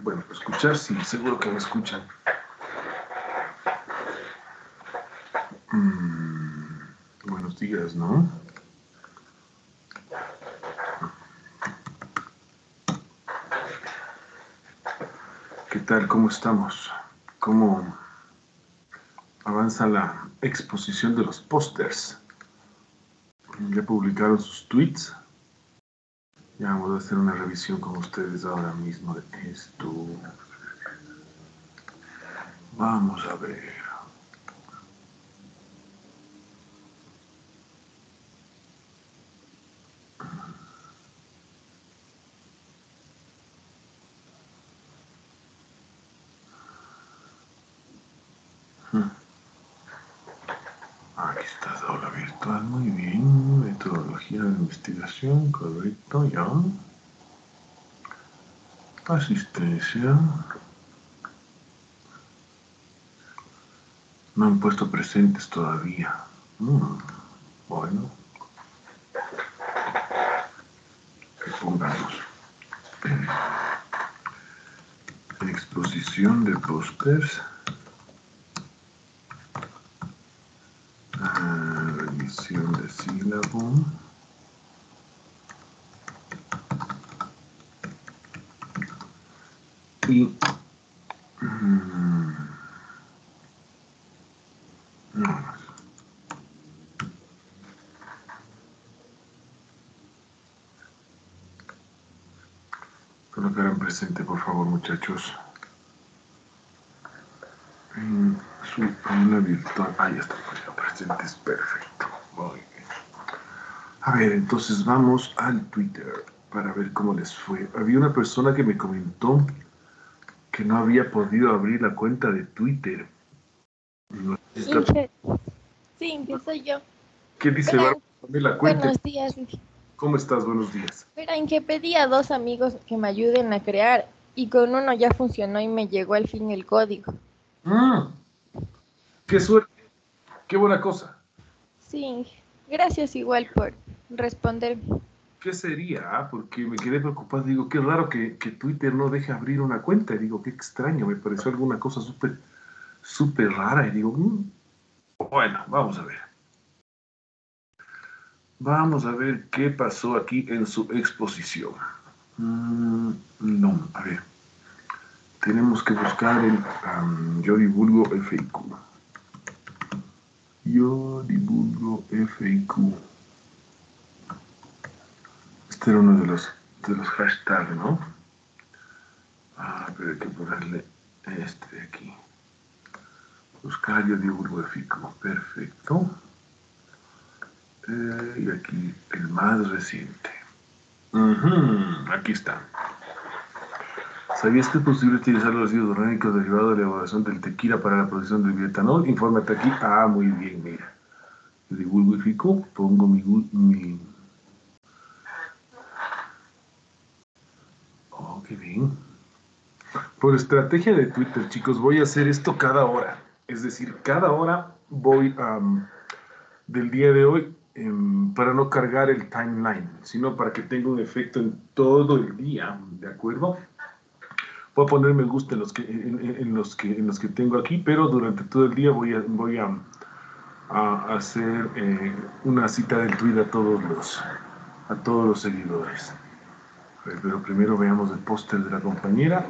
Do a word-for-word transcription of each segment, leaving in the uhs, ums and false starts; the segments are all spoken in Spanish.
Bueno, escuchar, sí, seguro que me escuchan. Mm, buenos días, ¿no? ¿Qué tal? ¿Cómo estamos? ¿Cómo avanza la exposición de los pósters? ¿Ya publicaron sus tweets? Ya vamos a hacer una revisión con ustedes ahora mismo de esto. Vamos a ver. Aquí está la aula virtual, muy bien. Metodología de investigación, correcto, ya. Asistencia. No han puesto presentes todavía. Mm, bueno. Que pongamos. Exposición de pósters. Ah, revisión de sílabo. Y... Mm, no más. Colocar en presente, por favor, muchachos. En su aula virtual. Ah, ya está. Presente es perfecto. Muy bien. A ver, entonces vamos al Twitter para ver cómo les fue. Había una persona que me comentó que no había podido abrir la cuenta de Twitter. No sé si está... Inge, sí, Inge, soy yo. ¿Qué dice Verán, Bárbara? La cuenta. buenos días, Inge. ¿Cómo estás? Buenos días. Verán que pedí a dos amigos que me ayuden a crear y con uno ya funcionó y me llegó al fin el código. Mm, ¡qué suerte! ¡Qué buena cosa! Sí, Inge. Gracias igual por responderme. ¿Qué sería? Ah, porque me quedé preocupado. Digo, qué raro que, que Twitter no deje abrir una cuenta. Y digo, qué extraño. Me pareció alguna cosa súper, súper rara. Y digo, mm, bueno, vamos a ver. Vamos a ver qué pasó aquí en su exposición. Mm, no, a ver. Tenemos que buscar el um, Yo divulgo F A Q. Yo divulgo F A Q. Este era uno de los, de los hashtags, ¿no? Ah, pero hay que ponerle este de aquí. Buscar Yo divulgo F A Q. Perfecto. Eh, y aquí el más reciente. Uh-huh, aquí está. ¿Sabías que es posible utilizar los residuos orgánicos derivados de la elaboración del tequila para la producción del bioetanol? Infórmate aquí. Ah, muy bien, mira. Yo divulgo F A Q, pongo mi, mi... Oh, qué bien. Por estrategia de Twitter, chicos, voy a hacer esto cada hora. Es decir, cada hora voy um, del día de hoy um, para no cargar el timeline, sino para que tenga un efecto en todo el día, ¿de acuerdo? Voy a poner me gusta en los que, en, en los que, en los que tengo aquí, pero durante todo el día voy a, voy a, a hacer eh, una cita del tweet a todos los, a todos los seguidores. Pero primero veamos el póster de la compañera.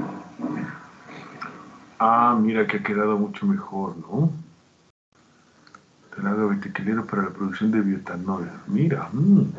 Ah, mira que ha quedado mucho mejor, ¿no? Talado tequilero para la producción de bioetanol. Mira, mmm.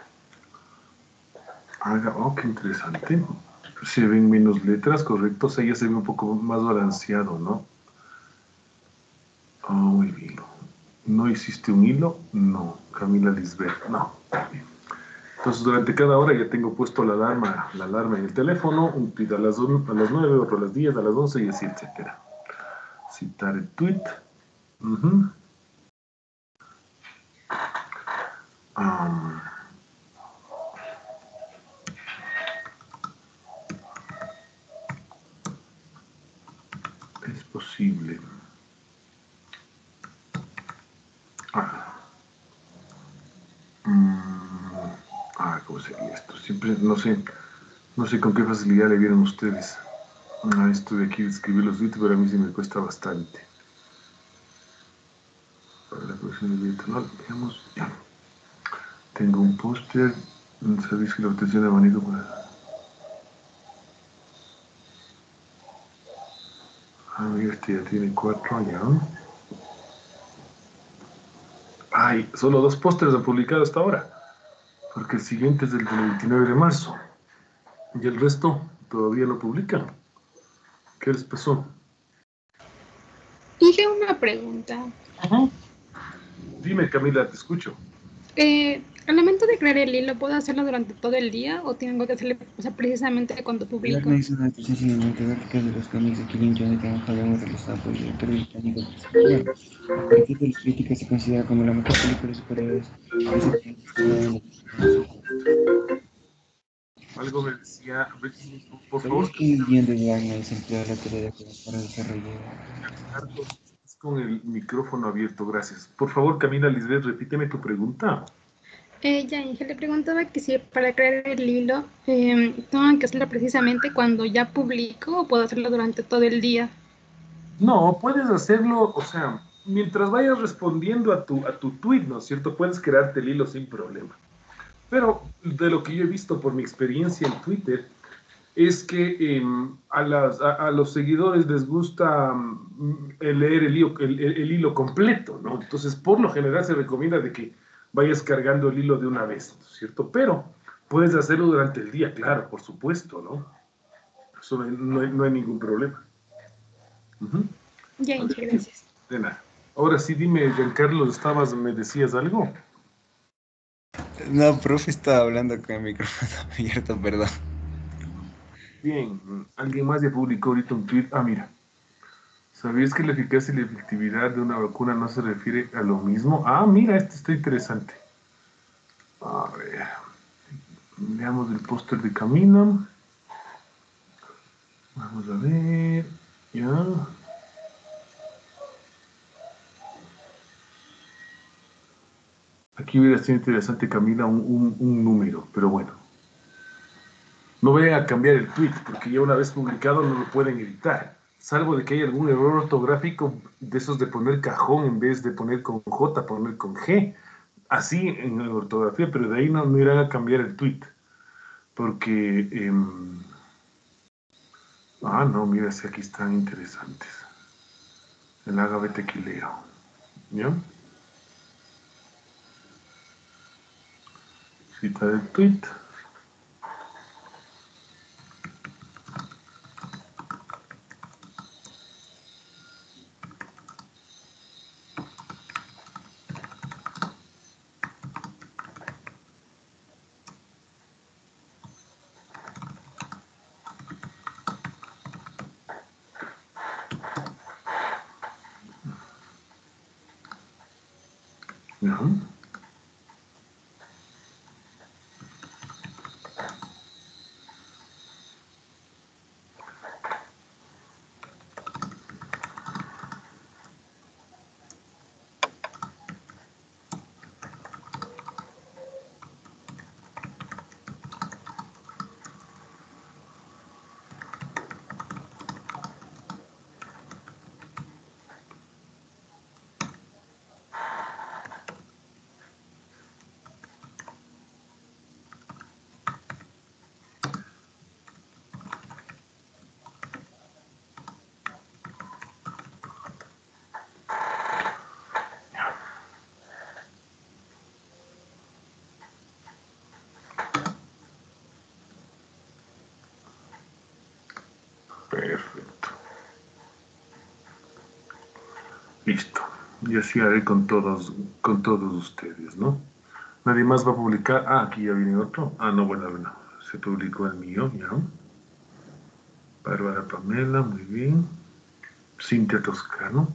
Haga, oh, qué interesante. Se ven menos letras, correcto. O sea, ya se ve un poco más balanceado, ¿no? Oh, muy bien. ¿No hiciste un hilo? No. Camila Lisbeth, no. Entonces, durante cada hora ya tengo puesto la alarma, la alarma en el teléfono, un tweet a las, a las nueve, otro a las diez, a las once y así, etcétera. Citar el tweet. Uh-huh. um, es posible. Ah. Mm, ah, ¿cómo sería esto? Siempre, no sé, no sé con qué facilidad le vieron ustedes. Ah, esto de aquí de escribir los tweets, pero a mí sí me cuesta bastante. Para la colección de virtual, veamos, ya. Tengo un póster, un servicio que la obtención de abanico para... Ah, mira, este ya tiene cuatro, ya. Ay, solo dos pósters han publicado hasta ahora, porque el siguiente es el del veintinueve de marzo. Y el resto todavía no publican. ¿Qué les pasó? Dije una pregunta. Ajá. Dime, Camila, te escucho. Eh, al momento de crear el hilo, ¿puedo hacerlo durante todo el día o tengo que hacerlo, o sea, precisamente cuando La publico? organización de sencillamente gráficas de los cómics de Killing Johnny trabajaba realizado por el director británico de Spider. A partir de las críticas se considera como la mejor película de superhéroes de superhéroes estrenada en la Algo me decía, por ¿Sabías favor, que Camila, Guion de Wagner se empleó la teoría de juegos para desarrollar? Carlos, estás con el micrófono abierto, gracias. Por favor, Camila Lisbeth, repíteme tu pregunta. Eh, ya, Inge, le preguntaba que si para crear el hilo eh, tengo que hacerlo precisamente cuando ya publico o puedo hacerlo durante todo el día. No, puedes hacerlo, o sea, mientras vayas respondiendo a tu, a tu tweet, ¿no es cierto? Puedes crearte el hilo sin problema. Pero de lo que yo he visto por mi experiencia en Twitter, es que eh, a, las, a, a, los seguidores les gusta um, leer el hilo, el, el, el hilo completo, ¿no? Entonces, por lo general se recomienda de que vayas cargando el hilo de una vez, ¿no es cierto? Pero puedes hacerlo durante el día, claro, por supuesto, ¿no? Eso no hay, no hay, no hay ningún problema. Uh-huh. Ya, Vale. Inge, gracias. De nada. Ahora sí, dime, Giancarlo, ¿estabas, me decías algo? No, profe, estaba hablando con el micrófono abierto, perdón. Bien, alguien más ya publicó ahorita un tweet. Ah, mira. ¿Sabías que la eficacia y la efectividad de una vacuna no se refiere a lo mismo? Ah, mira, esto está interesante. A ver, veamos el póster de Camino. Vamos a ver. Ya. Aquí hubiera sido interesante, Camila, un, un, un número, pero bueno. No vayan a cambiar el tweet, porque ya una vez publicado no lo pueden editar. Salvo de que haya algún error ortográfico de esos de poner cajón en vez de poner con J, poner con G. Así en la ortografía, pero de ahí no, no irán a cambiar el tweet. Porque... Eh, ah, no, mira, si aquí están interesantes. El agave tequilero. ¿Ya? Cita del tweet. ¿Ya? Perfecto. Listo. Y así haré con todos, con todos ustedes, ¿no? Nadie más va a publicar. Ah, aquí ya viene otro. Ah, no, bueno, bueno. Se publicó el mío, ¿ya? Bárbara Pamela, muy bien. Cintia Toscano.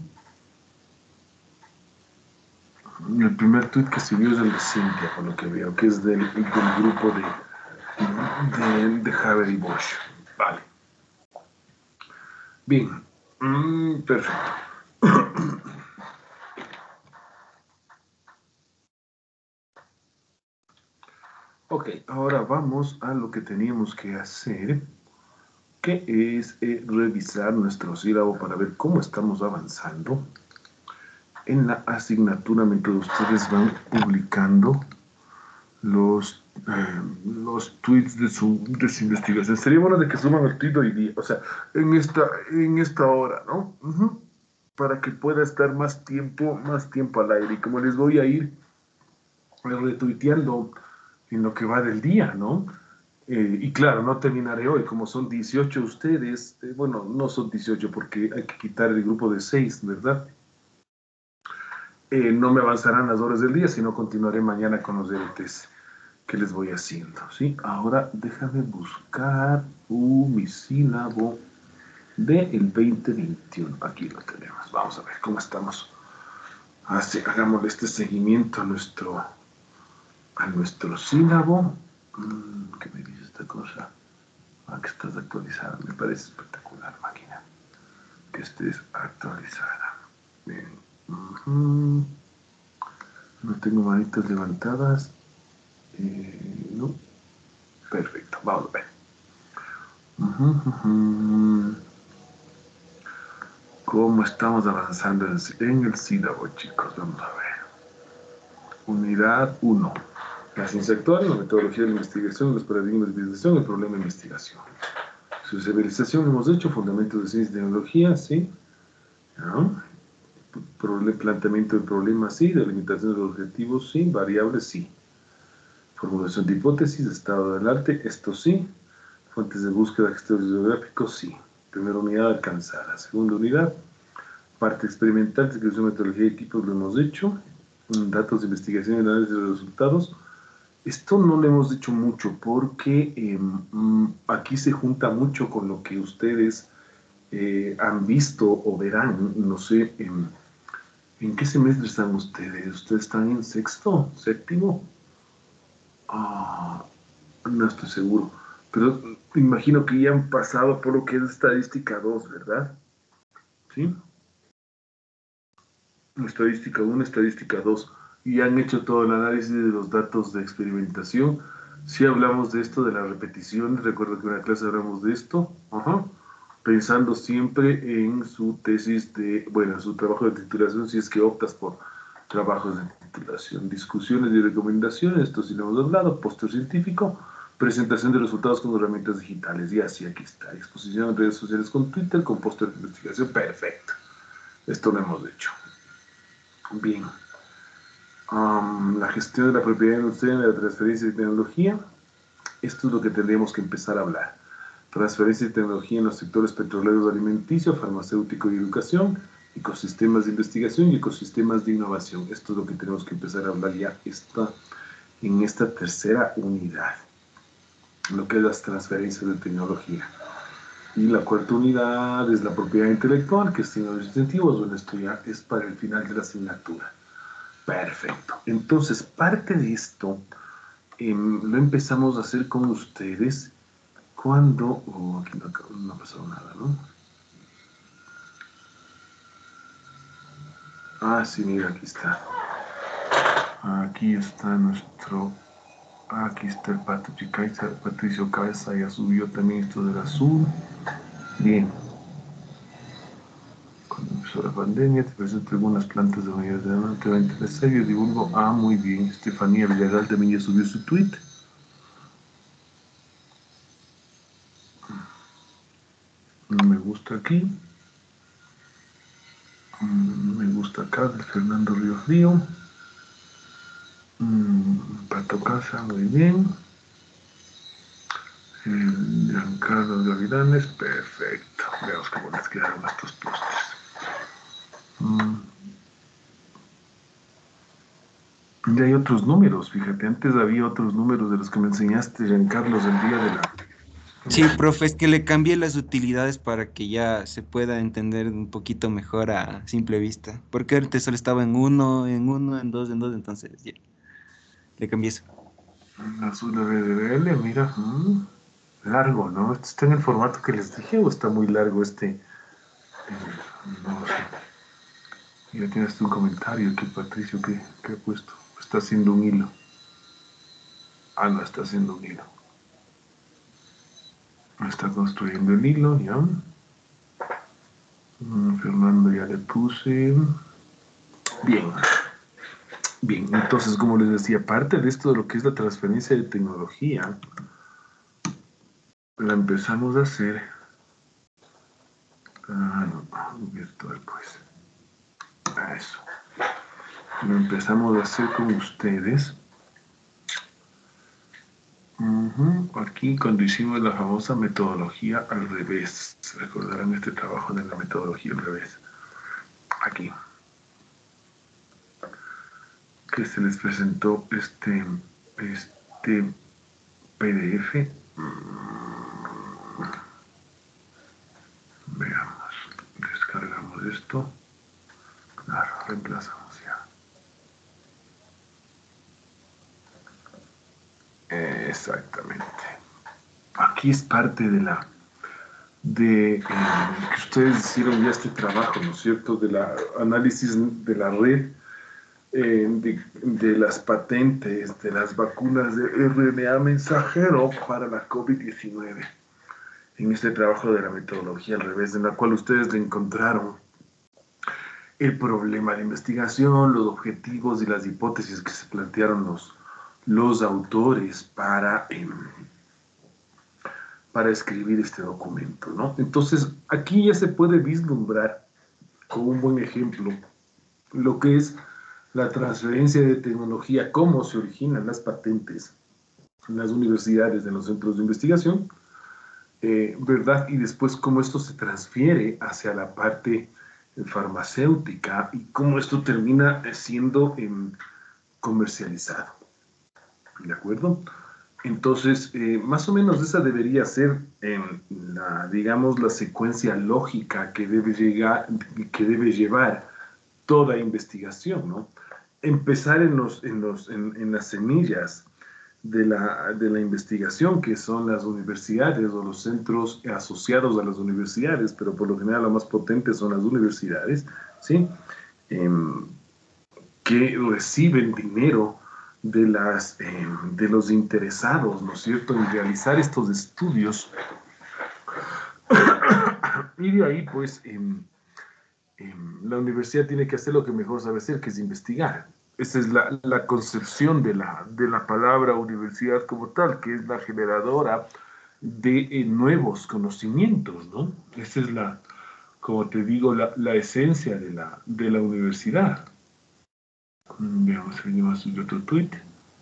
Y el primer tweet que se vio es el de Cintia, por lo que veo, que es del, del grupo de, de, de Javier y Bosch. Vale. Bien. Mm, perfecto. Ok, ahora vamos a lo que teníamos que hacer. que es eh, revisar nuestro sílabo para ver cómo estamos avanzando en la asignatura mientras ustedes van publicando los, eh, los tweets de su, de su investigación. Sería bueno de que suban el tweet hoy día, o sea, en esta, en esta hora, ¿no? Uh-huh. Para que pueda estar más tiempo, más tiempo al aire. Y como les voy a ir retuiteando en lo que va del día, ¿no? Eh, y claro, no terminaré hoy, como son dieciocho ustedes, eh, bueno, no son dieciocho porque hay que quitar el grupo de seis, ¿verdad? Eh, no me avanzarán las horas del día, sino continuaré mañana con los deberes que les voy haciendo, ¿sí? Ahora déjame buscar uh, mi sílabo del veinte veintiuno. Aquí lo tenemos. Vamos a ver cómo estamos. Así, hagámosle este seguimiento a nuestro, a nuestro sílabo. Mm, ¿Qué me dice esta cosa? Ah, que estás actualizada. Me parece espectacular, máquina. Que estés actualizada. Bien. Uh-huh. No tengo manitas levantadas. Eh, no. Perfecto. Vamos a ver. Uh-huh, uh-huh. ¿Cómo estamos avanzando en el sílabo, chicos? Vamos a ver. Unidad uno. La ciencia actual, la metodología de la investigación, los paradigmas de investigación, el problema de investigación. Su civilización hemos hecho, fundamentos de ciencia y tecnología, ¿sí? ¿No? Planteamiento de problemas, sí. Delimitación de los objetivos, sí. Variables, sí. Formulación de hipótesis, estado del arte, esto sí. Fuentes de búsqueda, gestores geográficos, sí. Primera unidad alcanzada. Segunda unidad, parte experimental, descripción de metodología de equipos, lo hemos hecho. Datos de investigación y análisis de los resultados. Esto no lo hemos hecho mucho porque eh, aquí se junta mucho con lo que ustedes eh, han visto o verán. No sé, eh, ¿en qué semestre están ustedes? ¿Ustedes están en sexto, séptimo? Ah, no estoy seguro. Pero imagino que ya han pasado por lo que es estadística dos, ¿verdad? ¿Sí? Estadística uno, estadística dos. Y han hecho todo el análisis de los datos de experimentación. Si hablamos de esto, de las repeticiones, recuerdo que en una clase hablamos de esto. Ajá. Pensando siempre en su tesis de, bueno, en su trabajo de titulación, si es que optas por trabajos de titulación. Discusiones y recomendaciones, esto sí lo hemos hablado. Póster científico. Presentación de resultados con herramientas digitales. Y así, aquí está. Exposición en redes sociales con Twitter, con póster de investigación. Perfecto. Esto lo hemos hecho. Bien. Um, la gestión de la propiedad industrial y la transferencia de tecnología. Esto es lo que tendríamos que empezar a hablar. Transferencia de tecnología en los sectores petroleros, alimenticio, farmacéutico y educación. Ecosistemas de investigación y ecosistemas de innovación. Esto es lo que tenemos que empezar a hablar ya esta, en esta tercera unidad. Lo que es las transferencias de tecnología. Y la cuarta unidad es la propiedad intelectual, que es signo de incentivos. Bueno, esto ya es para el final de la asignatura. Perfecto. Entonces, parte de esto eh, lo empezamos a hacer con ustedes cuando... Oh, aquí no, no ha pasado nada, ¿no? Ah, sí, mira, aquí está. Aquí está nuestro... Aquí está el Patricio Cabeza, Patricio Cabeza ya subió también esto del azul. Bien. Cuando empezó la pandemia, te presento algunas plantas de unidad de demanda, te va a interesar. Yo divulgo. Ah, muy bien. Estefanía Villagal también ya subió su tweet. No me gusta aquí. Me gusta acá, de Fernando Ríos Río. Pato Casa, muy bien. Giancarlo Gavilanes, perfecto. Veamos cómo les quedaron estos postres. Mm. Y hay otros números, fíjate, antes había otros números de los que me enseñaste, Giancarlo, el día de la... Sí, profe, es que le cambié las utilidades para que ya se pueda entender un poquito mejor a simple vista. Porque antes solo estaba en uno, en uno, en dos, en dos, entonces ya. Le cambié eso. Azul de B D L, mira. Mmm, largo, ¿no? ¿Esto está en el formato que les dije o está muy largo este? Eh, no sé. Ya tienes tu comentario aquí, Patricio, ¿qué, qué ha puesto? Está haciendo un hilo. Ah, no, está haciendo un hilo. Está construyendo el hilo, ya. Fernando ya le puse. Bien. Bien, entonces, como les decía, parte de esto de lo que es la transferencia de tecnología, la empezamos a hacer. Ah, no, virtual, pues. A eso. Lo empezamos a hacer con ustedes. Uh-huh. Aquí cuando hicimos la famosa metodología al revés. Recordarán este trabajo de la metodología al revés. Aquí. Que se les presentó este, este P D F. Veamos. Descargamos esto. Claro, reemplazamos ya. Exactamente. Aquí es parte de la de eh, que ustedes hicieron ya este trabajo, ¿no es cierto? De la análisis de la red, eh, de, de las patentes, de las vacunas de R N A mensajero para la COVID diecinueve. En este trabajo de la metodología al revés, en la cual ustedes le encontraron el problema de investigación, los objetivos y las hipótesis que se plantearon los, los autores para, eh, para escribir este documento, ¿no? Entonces, aquí ya se puede vislumbrar con un buen ejemplo lo que es la transferencia de tecnología, cómo se originan las patentes en las universidades, en los centros de investigación, eh, ¿verdad? Y después cómo esto se transfiere hacia la parte farmacéutica y cómo esto termina siendo eh, comercializado. ¿De acuerdo? Entonces, eh, más o menos esa debería ser, eh, la, digamos, la secuencia lógica que debe, llegar, que debe llevar toda investigación, ¿no? Empezar en, los, en, los, en, en las semillas de la, de la investigación, que son las universidades o los centros asociados a las universidades, pero por lo general lo más potente son las universidades, ¿sí? Eh, que reciben dinero de, las, eh, de los interesados, ¿no es cierto?, en realizar estos estudios. Y de ahí, pues, eh, eh, la universidad tiene que hacer lo que mejor sabe hacer, que es investigar. Esa es la, la concepción de la, de la palabra universidad como tal, que es la generadora de eh, nuevos conocimientos, ¿no? Esa es la, como te digo, la, la esencia de la, de la universidad. Veamos si alguien más subió otro tweet.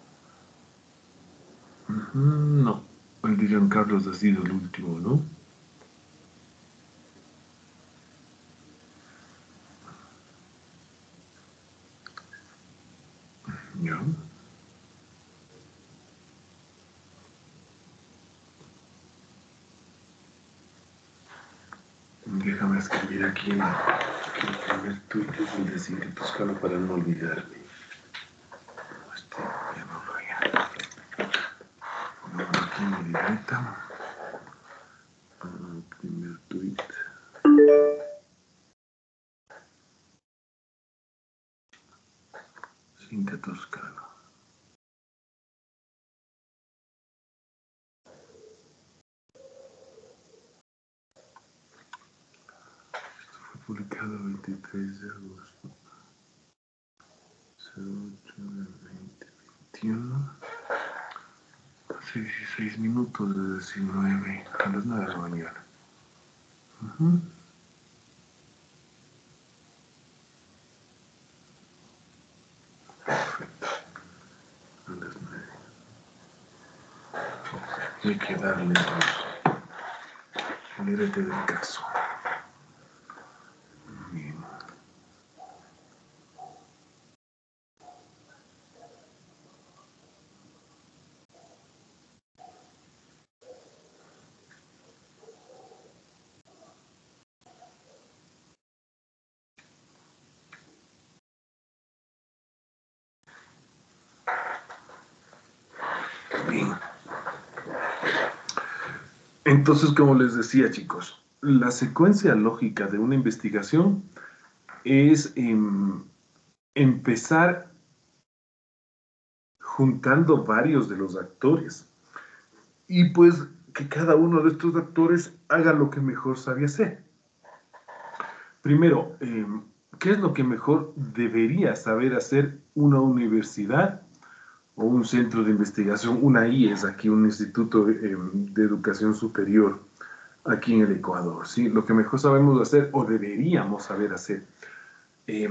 Uh-huh, no, el de Jean Carlos ha sido el último, ¿no? Ya. Déjame escribir aquí en el primer tweet, es el de Cintia Toscano para no olvidarme. Este ya no lo había. Pongo aquí en mi libreta. El primer tweet. Cintia Toscano. Esto fue publicado el veintitrés de agosto. ocho del veinte veintiuno. Hace dieciséis minutos de diecinueve a las nueve de la mañana. Uh-huh. Perfecto. A las nueve. Hay que darle los. Léete del caso. Bien. Bien. Entonces, como les decía, chicos, la secuencia lógica de una investigación es eh, empezar juntando varios de los actores y pues que cada uno de estos actores haga lo que mejor sabe hacer. Primero, eh, ¿qué es lo que mejor debería saber hacer una universidad o un centro de investigación? Una I E S, aquí un instituto eh, de educación superior, aquí en el Ecuador, ¿sí? Lo que mejor sabemos hacer o deberíamos saber hacer eh,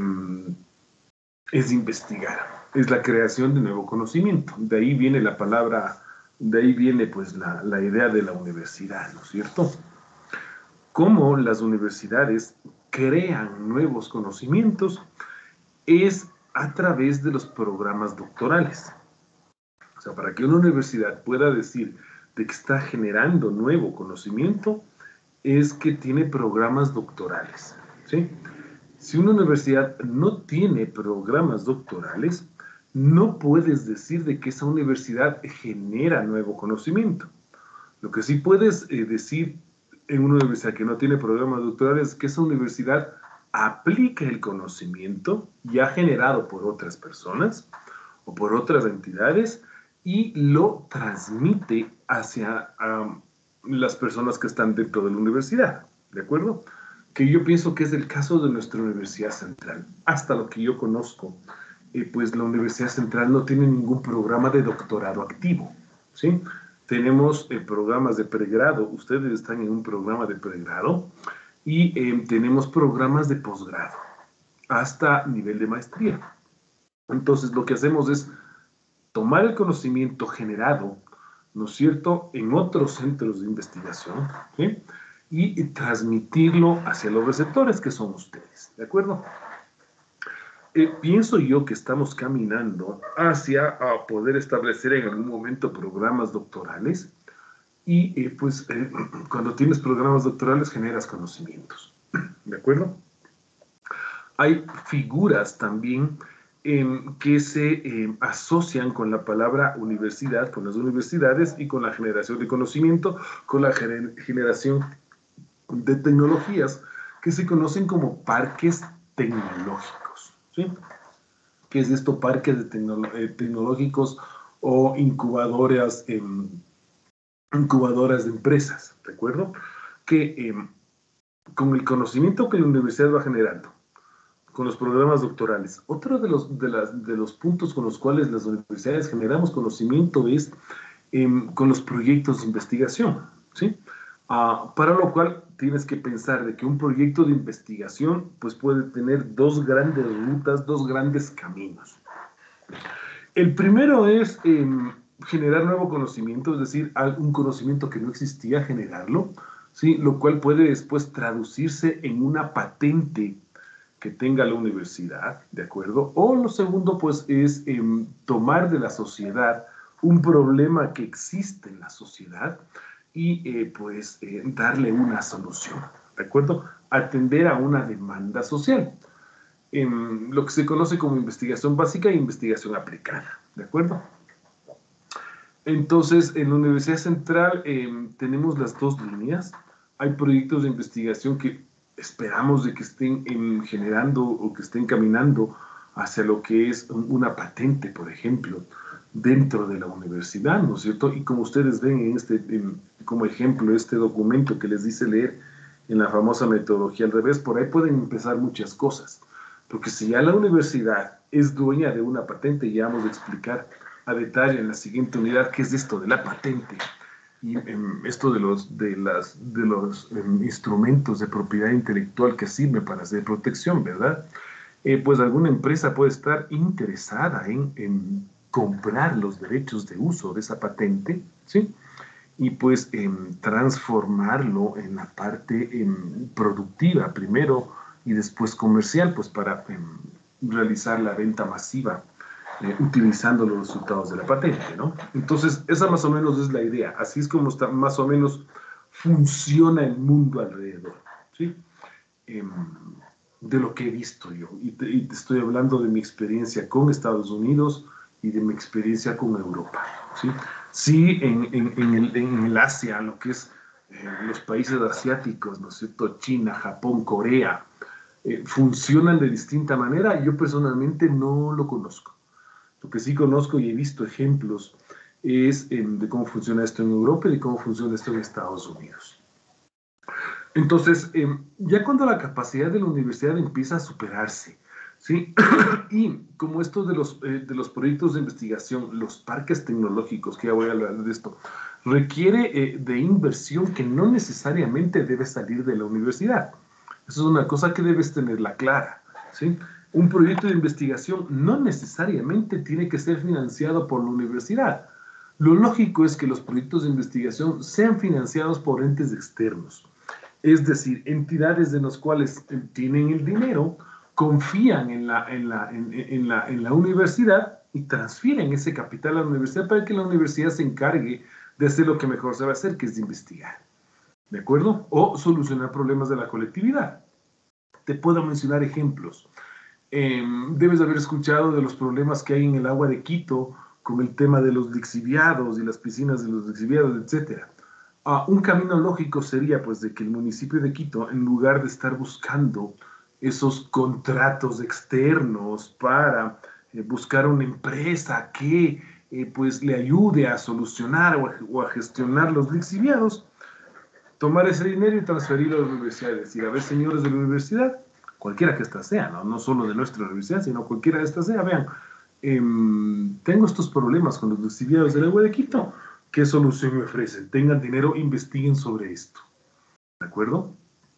es investigar, es la creación de nuevo conocimiento. De ahí viene la palabra, de ahí viene pues la, la idea de la universidad, ¿no es cierto? Cómo las universidades crean nuevos conocimientos es a través de los programas doctorales. O sea, para que una universidad pueda decir de que está generando nuevo conocimiento, es que tiene programas doctorales, ¿sí? Si una universidad no tiene programas doctorales, no puedes decir de que esa universidad genera nuevo conocimiento. Lo que sí puedes eh, decir en una universidad que no tiene programas doctorales es que esa universidad aplica el conocimiento ya generado por otras personas o por otras entidades y lo transmite hacia um, las personas que están dentro de la universidad, ¿de acuerdo? Que yo pienso que es el caso de nuestra Universidad Central. Hasta lo que yo conozco, eh, pues la Universidad Central no tiene ningún programa de doctorado activo, ¿sí? Tenemos eh, programas de pregrado, ustedes están en un programa de pregrado, y eh, tenemos programas de posgrado, hasta nivel de maestría. Entonces, lo que hacemos es tomar el conocimiento generado, ¿no es cierto?, en otros centros de investigación, ¿sí?, y, y transmitirlo hacia los receptores, que son ustedes, ¿de acuerdo? Eh, pienso yo que estamos caminando hacia a poder establecer en algún momento programas doctorales y eh, pues eh, cuando tienes programas doctorales generas conocimientos, ¿de acuerdo? Hay figuras también eh, que se eh, asocian con la palabra universidad, con las universidades y con la generación de conocimiento, con la gener generación de tecnologías que se conocen como parques tecnológicos, ¿sí? ¿Qué es esto? Parques de tecno eh, tecnológicos o incubadoras, eh, incubadoras de empresas, ¿de acuerdo? Que eh, con el conocimiento que la universidad va generando, con los programas doctorales, otro de los, de, las, de los puntos con los cuales las universidades generamos conocimiento es eh, con los proyectos de investigación, ¿sí? Uh, para lo cual tienes que pensar de que un proyecto de investigación pues puede tener dos grandes rutas, dos grandes caminos. El primero es eh, generar nuevo conocimiento, es decir, un conocimiento que no existía, generarlo, ¿sí? Lo cual puede después traducirse en una patente que tenga la universidad, ¿de acuerdo? O lo segundo pues es eh, tomar de la sociedad un problema que existe en la sociedad y eh, pues eh, darle una solución, ¿de acuerdo? Atender a una demanda social. Eh, lo que se conoce como investigación básica e investigación aplicada, ¿de acuerdo? Entonces, en la Universidad Central eh, tenemos las dos líneas. Hay proyectos de investigación que esperamos de que estén eh, generando o que estén caminando hacia lo que es una patente, por ejemplo, dentro de la universidad, ¿no es cierto? Y como ustedes ven en este, en, como ejemplo, este documento que les dice leer en la famosa metodología al revés, por ahí pueden empezar muchas cosas. Porque si ya la universidad es dueña de una patente, ya vamos a explicar a detalle en la siguiente unidad qué es esto de la patente y um, esto de los, de las, de los um, instrumentos de propiedad intelectual que sirven para hacer protección, ¿verdad? Eh, pues alguna empresa puede estar interesada en, en comprar los derechos de uso de esa patente, ¿sí? Y pues eh, transformarlo en la parte eh, productiva primero y después comercial, pues para eh, realizar la venta masiva eh, utilizando los resultados de la patente, ¿no? Entonces, esa más o menos es la idea. Así es como está, más o menos funciona el mundo alrededor, ¿sí? Eh, de lo que he visto yo. Y te, y te estoy hablando de mi experiencia con Estados Unidos y de mi experiencia con Europa, ¿sí? Sí, en, en, en, el, en el Asia, lo que es eh, los países asiáticos, ¿no es cierto? China, Japón, Corea, eh, funcionan de distinta manera. Yo personalmente no lo conozco. Lo que sí conozco y he visto ejemplos es eh, de cómo funciona esto en Europa y de cómo funciona esto en Estados Unidos. Entonces, eh, ya cuando la capacidad de la universidad empieza a superarse, ¿sí? Y como esto de los, eh, de los proyectos de investigación, los parques tecnológicos, que ya voy a hablar de esto, requiere eh, de inversión que no necesariamente debe salir de la universidad. Eso es una cosa que debes tenerla clara, ¿sí? Un proyecto de investigación no necesariamente tiene que ser financiado por la universidad. Lo lógico es que los proyectos de investigación sean financiados por entes externos, es decir, entidades de las cuales tienen el dinero, confían en la, en la, en, en la, en la universidad y transfieren ese capital a la universidad para que la universidad se encargue de hacer lo que mejor sabe hacer, que es investigar, ¿de acuerdo? O solucionar problemas de la colectividad. Te puedo mencionar ejemplos. Eh, debes haber escuchado de los problemas que hay en el agua de Quito con el tema de los lixiviados y las piscinas de los lixiviados, etcétera. Uh, un camino lógico sería pues de que el municipio de Quito, en lugar de estar buscando esos contratos externos para eh, buscar una empresa que eh, pues le ayude a solucionar o a, o a gestionar los lixiviados, tomar ese dinero y transferirlo a la universidad. Es decir, a ver, señores de la universidad, cualquiera que ésta sea, ¿no? No solo de nuestra universidad, sino cualquiera de estas sea, vean, eh, tengo estos problemas con los lixiviados del agua de Quito, ¿qué solución me ofrecen? Tengan dinero, investiguen sobre esto, ¿de acuerdo?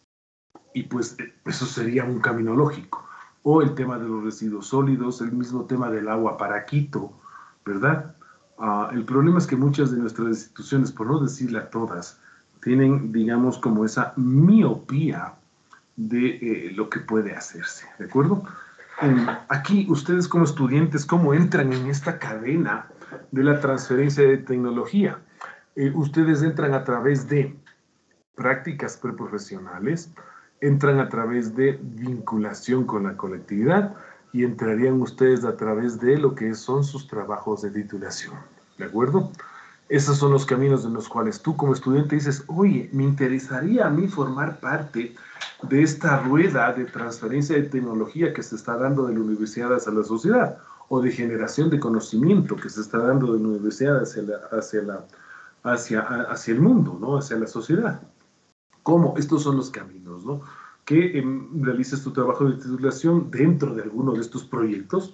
Y pues eso sería un camino lógico. O el tema de los residuos sólidos, el mismo tema del agua para Quito, ¿verdad? Uh, el problema es que muchas de nuestras instituciones, por no decirle a todas, tienen, digamos, como esa miopía de eh, lo que puede hacerse, ¿de acuerdo? Um, aquí, ustedes como estudiantes, ¿cómo entran en esta cadena de la transferencia de tecnología? Eh, ustedes entran a través de prácticas preprofesionales, entran a través de vinculación con la colectividad y entrarían ustedes a través de lo que son sus trabajos de titulación, ¿de acuerdo? Esos son los caminos en los cuales tú como estudiante dices, oye, me interesaría a mí formar parte de esta rueda de transferencia de tecnología que se está dando de la universidad hacia la sociedad, o de generación de conocimiento que se está dando de la universidad hacia, la, hacia, la, hacia, hacia el mundo, ¿no? Hacia la sociedad. ¿Cómo? Estos son los caminos, ¿no? Que eh, realices tu trabajo de titulación dentro de alguno de estos proyectos,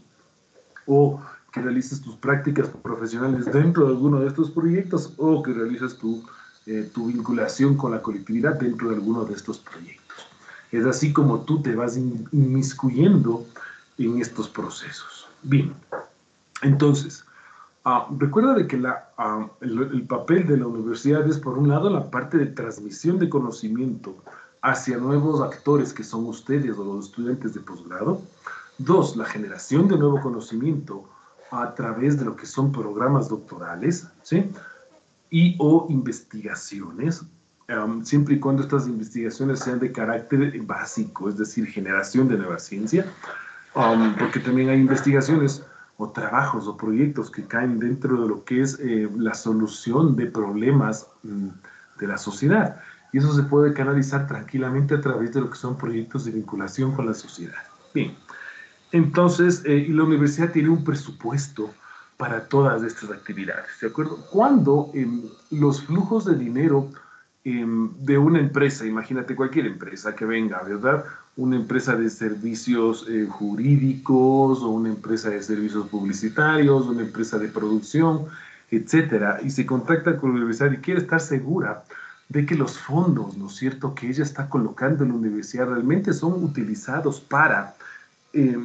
o que realices tus prácticas profesionales dentro de alguno de estos proyectos, o que realices tu, eh, tu vinculación con la colectividad dentro de alguno de estos proyectos. Es así como tú te vas inmiscuyendo en estos procesos. Bien, entonces, uh, recuerda de que la, uh, el, el papel de la universidad es, por un lado, la parte de transmisión de conocimiento hacia nuevos actores que son ustedes o los estudiantes de posgrado. Dos, la generación de nuevo conocimiento a través de lo que son programas doctorales, ¿sí? Y o investigaciones, um, siempre y cuando estas investigaciones sean de carácter básico, es decir, generación de nueva ciencia, um, porque también hay investigaciones o trabajos o proyectos que caen dentro de lo que es eh, la solución de problemas mm, de la sociedad. Y eso se puede canalizar tranquilamente a través de lo que son proyectos de vinculación con la sociedad. Bien, entonces, eh, y la universidad tiene un presupuesto para todas estas actividades, ¿de acuerdo? Cuando eh, los flujos de dinero eh, de una empresa, imagínate cualquier empresa que venga, ¿verdad? Una empresa de servicios eh, jurídicos, o una empresa de servicios publicitarios, una empresa de producción, etcétera, y se contacta con la universidad y quiere estar segura de que los fondos, ¿no es cierto?, que ella está colocando en la universidad realmente son utilizados para eh,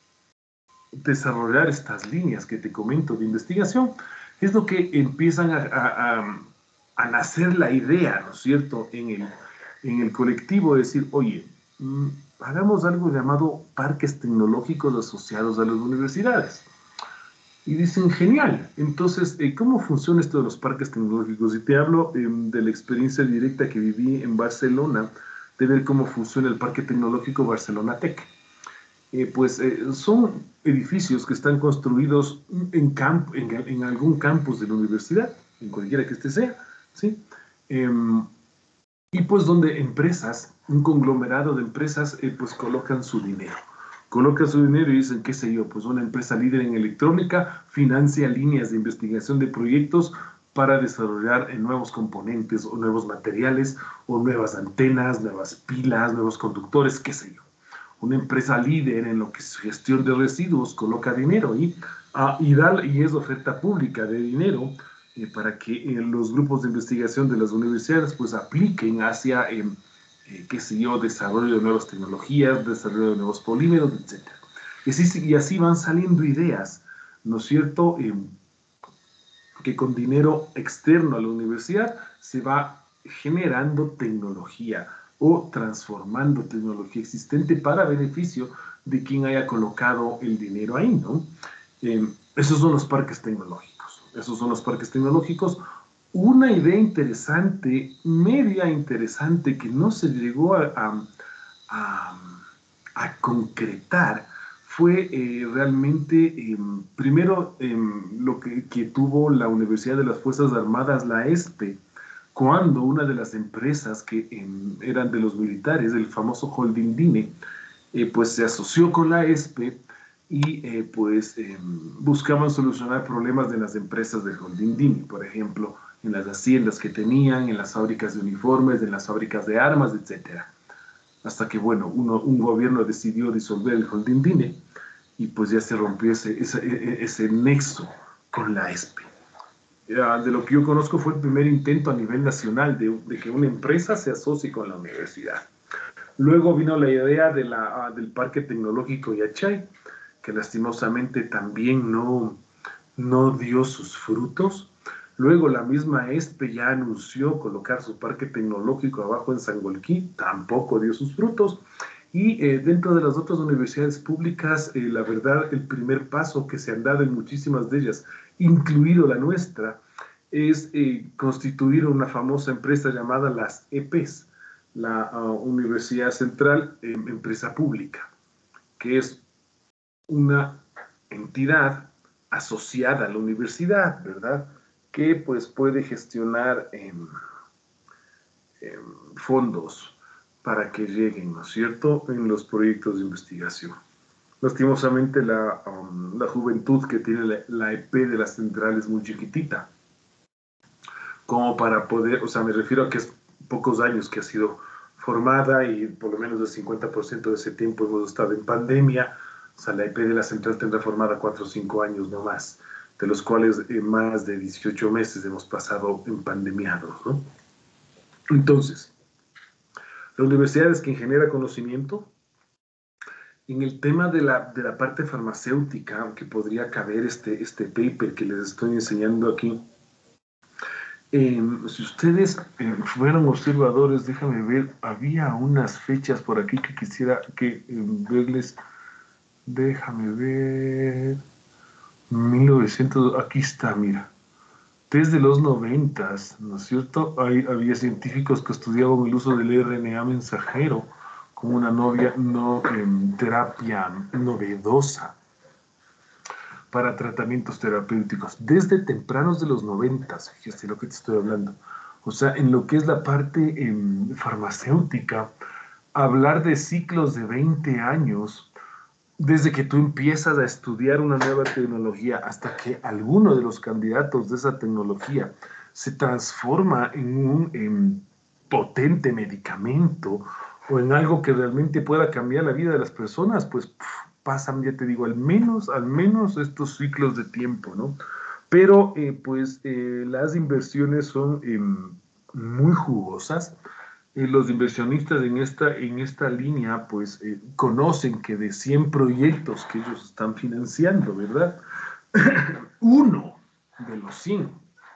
desarrollar estas líneas que te comento de investigación, es lo que empiezan a, a, a, a nacer la idea, ¿no es cierto?, en el, en el colectivo, de decir, oye, mmm, hagamos algo llamado parques tecnológicos asociados a las universidades. Y dicen, genial, entonces, eh, ¿cómo funciona esto de los parques tecnológicos? Y te hablo eh, de la experiencia directa que viví en Barcelona, de ver cómo funciona el Parque Tecnológico Barcelona Tech. Eh, pues eh, son edificios que están construidos en, camp en, en algún campus de la universidad, en cualquiera que este sea, ¿sí? Eh, y pues donde empresas, un conglomerado de empresas, eh, pues colocan su dinero. Coloca su dinero y dicen, qué sé yo, pues una empresa líder en electrónica financia líneas de investigación de proyectos para desarrollar eh, nuevos componentes o nuevos materiales o nuevas antenas, nuevas pilas, nuevos conductores, qué sé yo. Una empresa líder en lo que es gestión de residuos coloca dinero y, uh, y, da, y es oferta pública de dinero eh, para que eh, los grupos de investigación de las universidades pues apliquen hacia, eh, eh, qué sé yo, desarrollo de nuevas tecnologías, desarrollo de nuevos polímeros, etcétera. Y así, y así van saliendo ideas, ¿no es cierto?, eh, que con dinero externo a la universidad se va generando tecnología o transformando tecnología existente para beneficio de quien haya colocado el dinero ahí, ¿no? Eh, esos son los parques tecnológicos. Esos son los parques tecnológicos. Una idea interesante, media interesante, que no se llegó a, a, a, a concretar, fue eh, realmente, eh, primero, eh, lo que, que tuvo la Universidad de las Fuerzas Armadas, la ESPE, cuando una de las empresas que eh, eran de los militares, el famoso Holding Dine, eh, pues se asoció con la ESPE y eh, pues eh, buscaban solucionar problemas de las empresas del Holding Dine, por ejemplo, en las haciendas que tenían, en las fábricas de uniformes, en las fábricas de armas, etcétera. Hasta que, bueno, uno, un gobierno decidió disolver el Holding Dine y pues ya se rompió ese, ese, ese nexo con la ESPE. De lo que yo conozco fue el primer intento a nivel nacional de, de que una empresa se asocie con la universidad. Luego vino la idea de la, del Parque Tecnológico Yachay, que lastimosamente también no, no dio sus frutos. Luego la misma ESPE ya anunció colocar su parque tecnológico abajo en Sangolquí, tampoco dio sus frutos. Y eh, dentro de las otras universidades públicas, eh, la verdad, el primer paso que se han dado en muchísimas de ellas, incluido la nuestra, es eh, constituir una famosa empresa llamada las E P E S, la uh, Universidad Central eh, Empresa Pública, que es una entidad asociada a la universidad, ¿verdad?, que pues puede gestionar eh, eh, fondos para que lleguen, ¿no es cierto?, en los proyectos de investigación. Lastimosamente la, um, la juventud que tiene la, la E P de las centrales es muy chiquitita, como para poder, o sea, me refiero a que es pocos años que ha sido formada y por lo menos el cincuenta por ciento de ese tiempo hemos estado en pandemia. O sea, la E P de la central tendrá formada cuatro o cinco años no más, de los cuales eh, más de dieciocho meses hemos pasado en pandemiados, ¿no? Entonces, la universidad es quien genera conocimiento. En el tema de la, de la parte farmacéutica, aunque podría caber este, este paper que les estoy enseñando aquí, eh, si ustedes eh, fueron observadores, déjame ver, había unas fechas por aquí que quisiera que, eh, verles, déjame ver, mil novecientos, aquí está, mira, desde los noventas, ¿no es cierto? Hay, había científicos que estudiaban el uso del R N A mensajero como una novia, no, eh, terapia novedosa para tratamientos terapéuticos. Desde tempranos de los noventas, fíjate lo que te estoy hablando. O sea, en lo que es la parte eh, farmacéutica, hablar de ciclos de veinte años, desde que tú empiezas a estudiar una nueva tecnología hasta que alguno de los candidatos de esa tecnología se transforma en un en potente medicamento o en algo que realmente pueda cambiar la vida de las personas, pues pff, pasan, ya te digo, al menos, al menos estos ciclos de tiempo, ¿no? Pero eh, pues eh, las inversiones son eh, muy jugosas. Eh, los inversionistas en esta, en esta línea pues eh, conocen que de cien proyectos que ellos están financiando, ¿verdad? Uno de los cien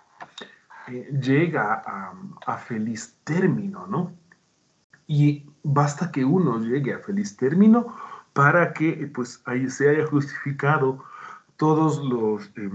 eh, llega a, a feliz término, ¿no? Y basta que uno llegue a feliz término para que eh, pues ahí se haya justificado todos los, eh,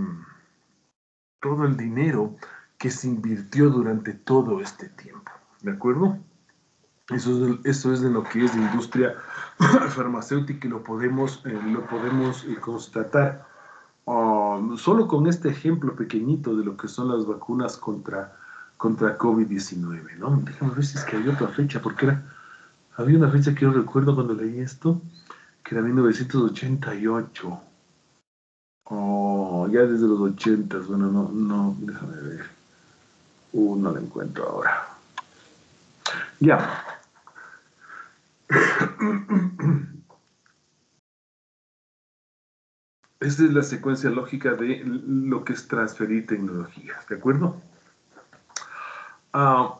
todo el dinero que se invirtió durante todo este tiempo, ¿de acuerdo? Eso es, eso es de lo que es la industria farmacéutica y lo podemos, eh, lo podemos eh, constatar um, solo con este ejemplo pequeñito de lo que son las vacunas contra, contra COVID diecinueve, ¿no? Déjame ver si es que hay otra fecha, porque era, había una fecha que yo recuerdo cuando leí esto, que era mil novecientos ochenta y ocho. Oh, ya desde los ochentas, bueno, no, no, déjame ver. Uh, no la encuentro ahora. Ya. Esta es la secuencia lógica de lo que es transferir tecnologías, ¿de acuerdo? Ah,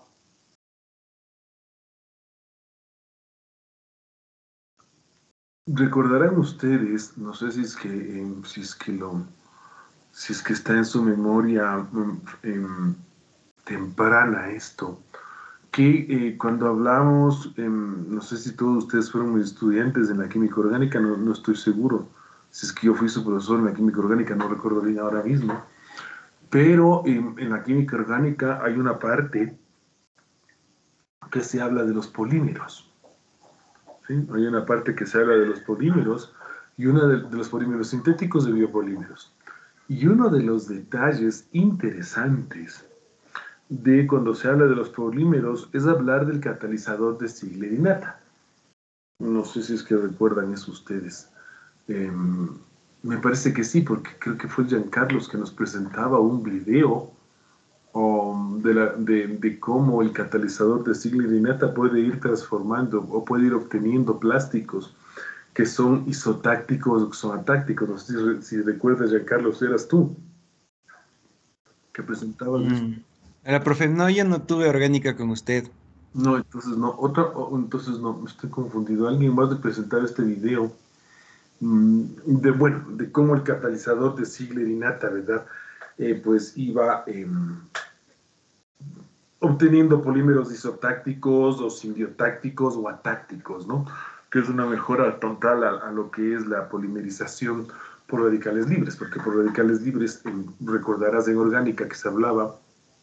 recordarán ustedes, no sé si es que, eh, si es que lo, si es que está en su memoria mm, em, temprana esto, que eh, cuando hablamos, em, no sé si todos ustedes fueron mis estudiantes en la química orgánica, no, no estoy seguro. Si es que yo fui su profesor en la química orgánica, no recuerdo bien ahora mismo. Pero en, en la química orgánica hay una parte que se habla de los polímeros. ¿Sí? Hay una parte que se habla de los polímeros y una de, de los polímeros sintéticos de biopolímeros. Y uno de los detalles interesantes de cuando se habla de los polímeros es hablar del catalizador de Ziegler-Natta. No sé si es que recuerdan eso ustedes. Eh, me parece que sí, porque creo que fue Giancarlos que nos presentaba un video um, de, la, de, de cómo el catalizador de Ziegler-Natta puede ir transformando o puede ir obteniendo plásticos que son isotácticos o que son atácticos. No sé si, si recuerdas, Giancarlos, eras tú que presentabas Mm. eso. La profe, no, yo no tuve orgánica con usted. No, entonces no, otra, oh, entonces no, me estoy confundido. Alguien más de presentar este video mm, de, bueno, de cómo el catalizador de Ziegler-Natta, ¿verdad? Eh, pues iba eh, obteniendo polímeros isotácticos o simbiotácticos o atácticos, ¿no? Que es una mejora total a, a lo que es la polimerización por radicales libres, porque por radicales libres, eh, recordarás en orgánica que se hablaba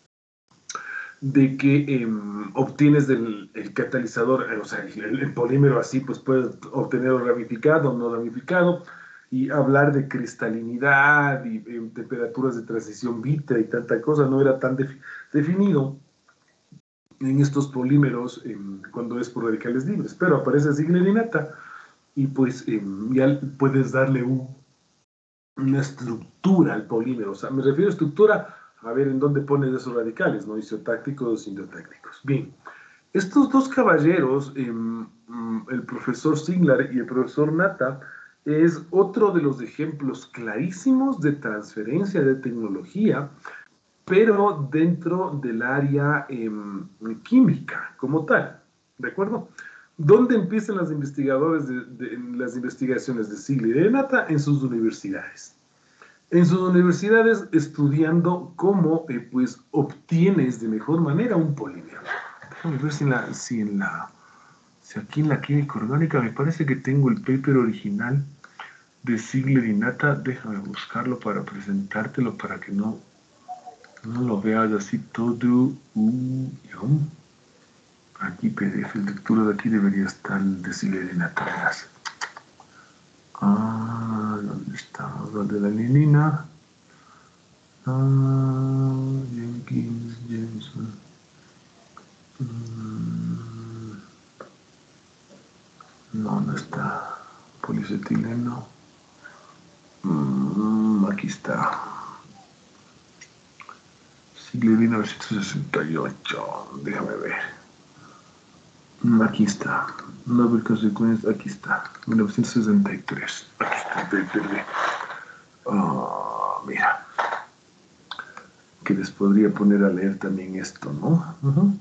de que eh, obtienes del, el catalizador, eh, o sea, el, el, polímero así, pues puedes obtenerlo ramificado o no ramificado, y hablar de cristalinidad y eh, temperaturas de transición bita y tanta cosa no era tan defi definido en estos polímeros eh, cuando es por radicales libres, pero aparece Ziegler-Natta y pues eh, ya puedes darle un, una estructura al polímero, o sea, me refiero a estructura a ver en dónde pones esos radicales, ¿no? Isotácticos o sintotácticos. Bien, estos dos caballeros, eh, el profesor Ziegler y el profesor Natta, es otro de los ejemplos clarísimos de transferencia de tecnología, pero dentro del área eh, química como tal, ¿de acuerdo? ¿Dónde empiezan los investigadores de, de, las investigaciones de Ziegler y de Natta? En sus universidades. En sus universidades estudiando cómo eh, pues, obtienes de mejor manera un polímero. Déjame ver si en, la, si en la si aquí en la química orgánica me parece que tengo el paper original de Ziegler y Natta. Déjame buscarlo para presentártelo para que no, no lo veas así todo. Uh, aquí P D F, el lectura de aquí debería estar el de Ziegler y Natta, verás. Ah, ¿dónde estamos? ¿Dónde la lienina? Ah, Jenkins, Jameson. Mm, no, no está. Policetileno. Mm, aquí está. Siglo mil novecientos sesenta y ocho. Déjame ver. Mm, aquí está. Nobel Consequence. Aquí está. mil novecientos sesenta y tres. Aquí está el paper de. Oh, mira. Que les podría poner a leer también esto, ¿no? Uh-huh.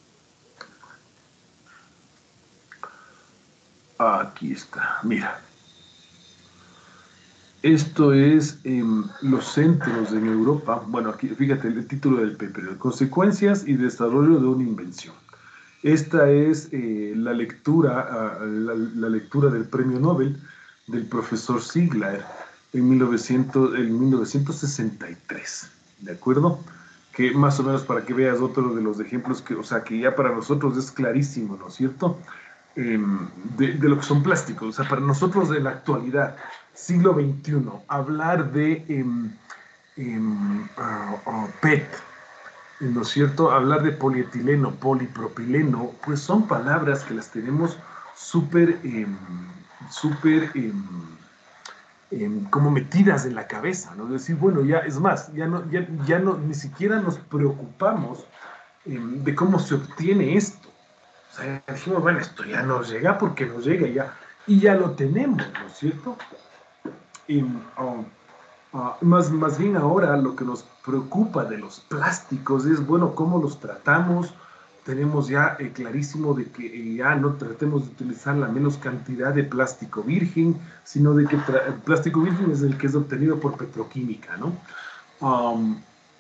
Aquí está, mira. Esto es eh, los centros en Europa. Bueno, aquí fíjate el título del paper: Consecuencias y desarrollo de una invención. Esta es eh, la lectura, uh, la, la lectura del premio Nobel del profesor Ziegler en, mil novecientos, en mil novecientos sesenta y tres. ¿De acuerdo? Que más o menos para que veas otro de los ejemplos que, o sea, que ya para nosotros es clarísimo, ¿no es cierto? Eh, de, de lo que son plásticos. O sea, para nosotros de la actualidad, siglo veintiuno, hablar de eh, eh, uh, uh, P E T, ¿no es cierto? Hablar de polietileno, polipropileno, pues son palabras que las tenemos súper eh, súper eh, eh, como metidas en la cabeza, ¿no? Es decir, bueno, ya es más, ya no, ya, ya no, ni siquiera nos preocupamos eh, de cómo se obtiene esto. O sea, dijimos, bueno, esto ya nos llega porque nos llega ya, y ya lo tenemos, ¿no es cierto? Y, um, uh, más, más bien ahora lo que nos preocupa de los plásticos es, bueno, cómo los tratamos. Tenemos ya eh, clarísimo de que eh, ya no tratemos de utilizar la menos cantidad de plástico virgen, sino de que el plástico virgen es el que es obtenido por petroquímica, ¿no? Um,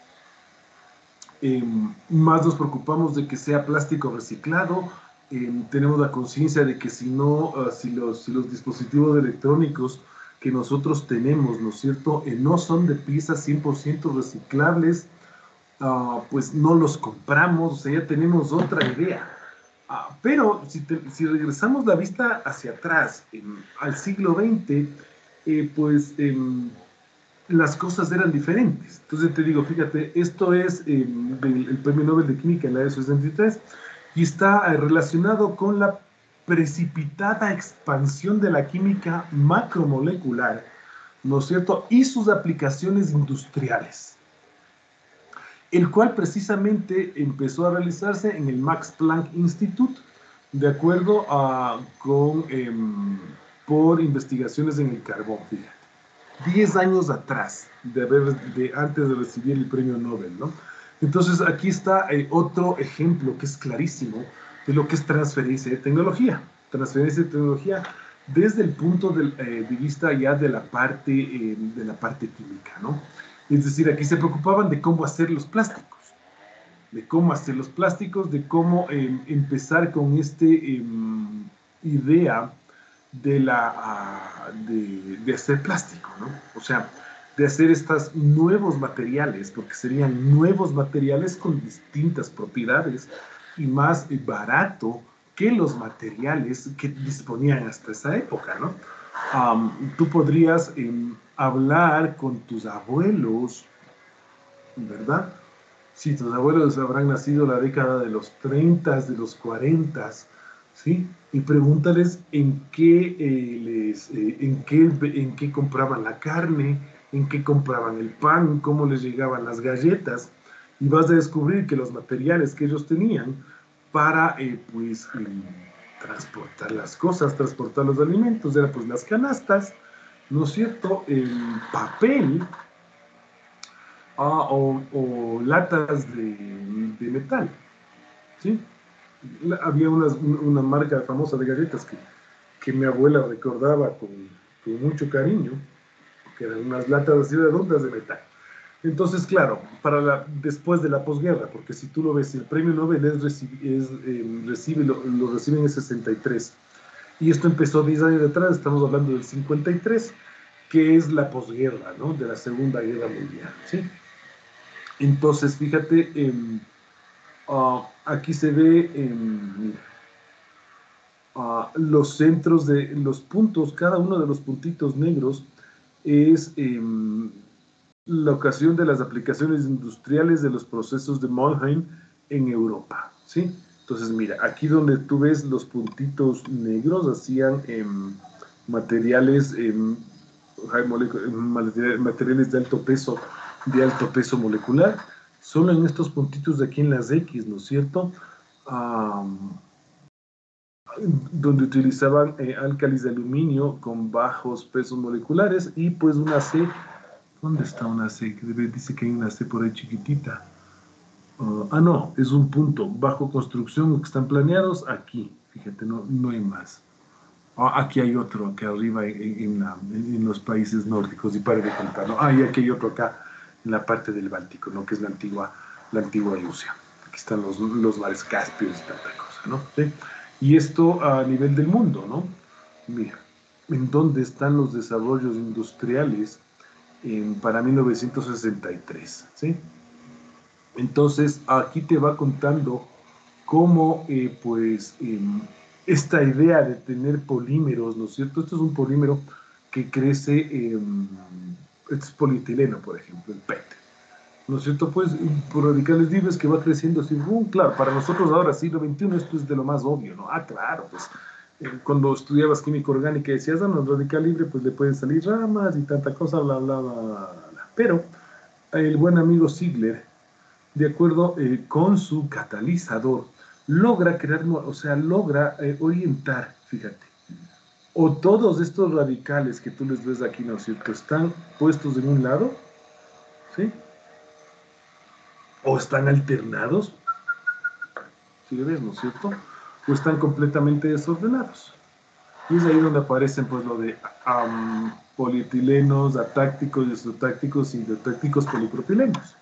eh, más nos preocupamos de que sea plástico reciclado. Eh, tenemos la conciencia de que si no, uh, si, los, si los dispositivos electrónicos que nosotros tenemos, ¿no es cierto?, eh, no son de piezas cien por ciento reciclables, uh, pues no los compramos, o sea, ya tenemos otra idea. Uh, pero si, te, si regresamos la vista hacia atrás, eh, al siglo veinte, eh, pues eh, las cosas eran diferentes. Entonces te digo, fíjate, esto es eh, el, el Premio Nobel de Química en la año sesenta y tres y está eh, relacionado con la precipitada expansión de la química macromolecular, ¿no es cierto?, y sus aplicaciones industriales, el cual precisamente empezó a realizarse en el Max Planck Institute, de acuerdo a, con, eh, por investigaciones en el carbón, fíjate, diez años atrás, de haber, de, antes de recibir el premio Nobel, ¿no? Entonces aquí está eh, otro ejemplo que es clarísimo de lo que es transferencia de tecnología. Transferencia de tecnología desde el punto de, eh, de vista ya de la, parte, eh, de la parte química, ¿no? Es decir, aquí se preocupaban de cómo hacer los plásticos, de cómo hacer los plásticos, de cómo eh, empezar con esta eh, idea de, la, uh, de, de hacer plástico, ¿no? O sea, de hacer estos nuevos materiales, porque serían nuevos materiales con distintas propiedades y más barato que los materiales que disponían hasta esa época, ¿no? Um, tú podrías eh, hablar con tus abuelos, ¿verdad? Si tus abuelos habrán nacido en la década de los treinta, de los cuarenta, ¿sí? Y pregúntales en qué, eh, les, eh, en, qué, en qué compraban la carne, en qué compraban el pan, cómo les llegaban las galletas, y vas a descubrir que los materiales que ellos tenían para, eh, pues, eh, transportar las cosas, transportar los alimentos, eran pues las canastas, ¿no es cierto?, el papel, ah, o, o latas de, de metal, ¿sí? Había unas, una marca famosa de galletas que, que mi abuela recordaba con, con mucho cariño, que eran unas latas así redondas de metal. Entonces, claro, para la, después de la posguerra, porque si tú lo ves, el premio Nobel es, es, eh, recibe, lo, lo reciben en sesenta y tres, y esto empezó diez años atrás, estamos hablando del cincuenta y tres, que es la posguerra, ¿no?, de la Segunda Guerra Mundial, ¿sí? Entonces, fíjate, eh, uh, aquí se ve, eh, mira, uh, los centros de los puntos, cada uno de los puntitos negros es eh, la ocasión de las aplicaciones industriales de los procesos de Mannheim en Europa, ¿sí? Entonces, mira, aquí donde tú ves los puntitos negros hacían eh, materiales, eh, materiales de alto peso, de alto peso molecular, solo en estos puntitos de aquí en las X, ¿no es cierto?, Um, donde utilizaban eh, álcalis de aluminio con bajos pesos moleculares y pues una C. ¿Dónde está una C? Que dice que hay una C por ahí chiquitita. Uh, ah, no, es un punto bajo construcción que están planeados aquí. Fíjate, no, no hay más. Ah, aquí hay otro, acá arriba en, en, la, en los países nórdicos, y para de contarlo. Ah, y aquí hay otro acá en la parte del Báltico, ¿no?, que es la antigua, la antigua Rusia. Aquí están los, los mares Caspios y tanta cosa, ¿no? ¿Sí? Y esto a nivel del mundo, ¿no? Mira, ¿en dónde están los desarrollos industriales en, para mil novecientos sesenta y tres? ¿Sí? Entonces, aquí te va contando cómo, eh, pues, eh, esta idea de tener polímeros, ¿no es cierto? Esto es un polímero que crece, eh, este es polietileno, por ejemplo, el P E T, ¿no es cierto? Pues por radicales libres que va creciendo así, uh, claro, para nosotros ahora, siglo veintiuno, esto es de lo más obvio, ¿no? Ah, claro, pues eh, cuando estudiabas química orgánica y decías, ah, no, radical libre, pues le pueden salir ramas y tanta cosa, bla, bla, bla, bla, bla. Pero el buen amigo Ziegler, de acuerdo eh, con su catalizador, logra crear, o sea, logra eh, orientar, fíjate, o todos estos radicales que tú les ves aquí, ¿no es cierto?, están puestos en un lado, ¿sí? O están alternados, ¿sí ves, no es cierto? O están completamente desordenados. Y es ahí donde aparecen, pues, lo de um, polietilenos, atácticos, isotácticos y endotácticos polipropilenos.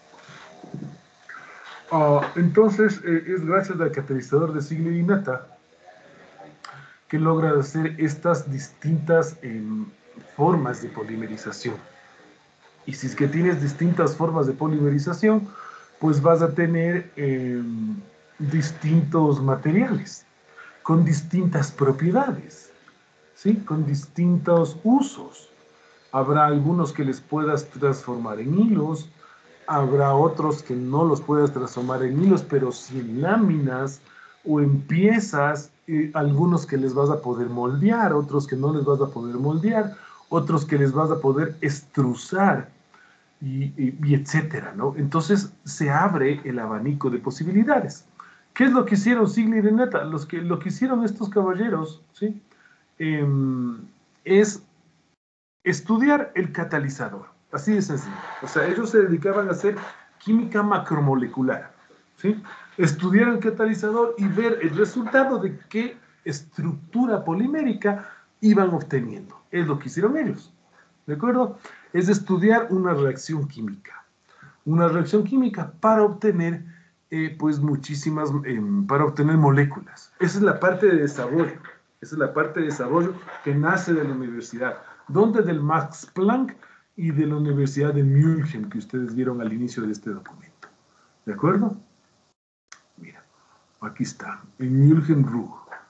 Uh, entonces, eh, es gracias al catalizador de Ziegler y Natta que logra hacer estas distintas eh, formas de polimerización. Y si es que tienes distintas formas de polimerización, pues vas a tener eh, distintos materiales con distintas propiedades, ¿sí? Con distintos usos. Habrá algunos que les puedas transformar en hilos, habrá otros que no los puedas transformar en hilos, pero sí en láminas o en piezas, eh, algunos que les vas a poder moldear, otros que no les vas a poder moldear, otros que les vas a poder extrusar, y, y, y etcétera, ¿no? Entonces se abre el abanico de posibilidades. ¿Qué es lo que hicieron Ziegler y Natta? Los que, lo que hicieron estos caballeros, ¿sí? Eh, es estudiar el catalizador, así de sencillo. O sea, ellos se dedicaban a hacer química macromolecular, ¿sí? Estudiar el catalizador y ver el resultado de qué estructura polimérica iban obteniendo. Es lo que hicieron ellos, ¿de acuerdo? Es estudiar una reacción química. Una reacción química para obtener, eh, pues, muchísimas, eh, para obtener moléculas. Esa es la parte de desarrollo. Esa es la parte de desarrollo que nace de la universidad. ¿Dónde? Del Max Planck y de la Universidad de München, que ustedes vieron al inicio de este documento. ¿De acuerdo? Mira, aquí está, en München-Ruhr.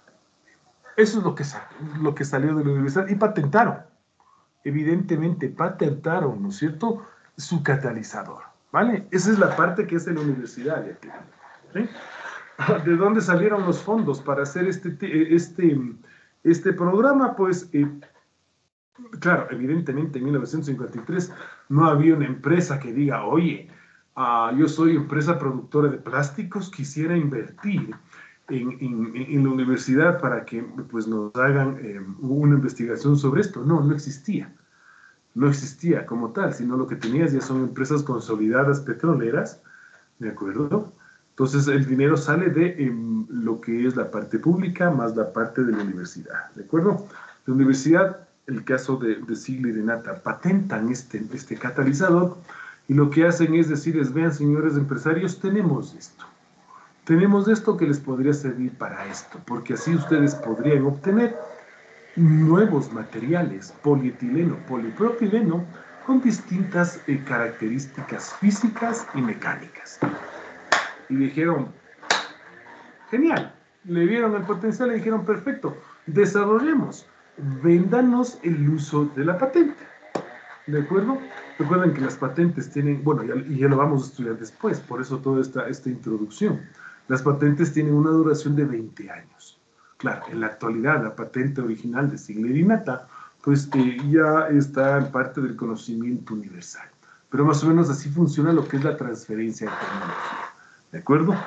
Eso es lo que, lo que salió de la universidad y patentaron. Evidentemente patentaron, ¿no es cierto?, su catalizador, ¿vale? Esa es la parte que es de la universidad, ¿sí? ¿De dónde salieron los fondos para hacer este, este, este programa? Pues, eh, claro, evidentemente en mil novecientos cincuenta y tres no había una empresa que diga, oye, uh, yo soy empresa productora de plásticos, quisiera invertir en, en, en la universidad para que, pues, nos hagan eh, una investigación sobre esto. No, no existía. No existía como tal, sino lo que tenías ya son empresas consolidadas petroleras, ¿de acuerdo? Entonces el dinero sale de eh, lo que es la parte pública más la parte de la universidad, ¿de acuerdo? La universidad, el caso de, de Ziegler y Natta, patentan este, este catalizador y lo que hacen es decirles, vean, señores empresarios, tenemos esto. Tenemos esto que les podría servir para esto, porque así ustedes podrían obtener nuevos materiales, polietileno, polipropileno, con distintas eh, características físicas y mecánicas. Y dijeron, genial, le vieron el potencial y dijeron, perfecto, desarrollemos, véndanos el uso de la patente. ¿De acuerdo? Recuerden que las patentes tienen, bueno, ya, y ya lo vamos a estudiar después, por eso toda esta, esta introducción. Las patentes tienen una duración de veinte años. Claro, en la actualidad la patente original de Ziegler y Natta, pues eh, ya está en parte del conocimiento universal. Pero más o menos así funciona lo que es la transferencia de tecnología. ¿De acuerdo?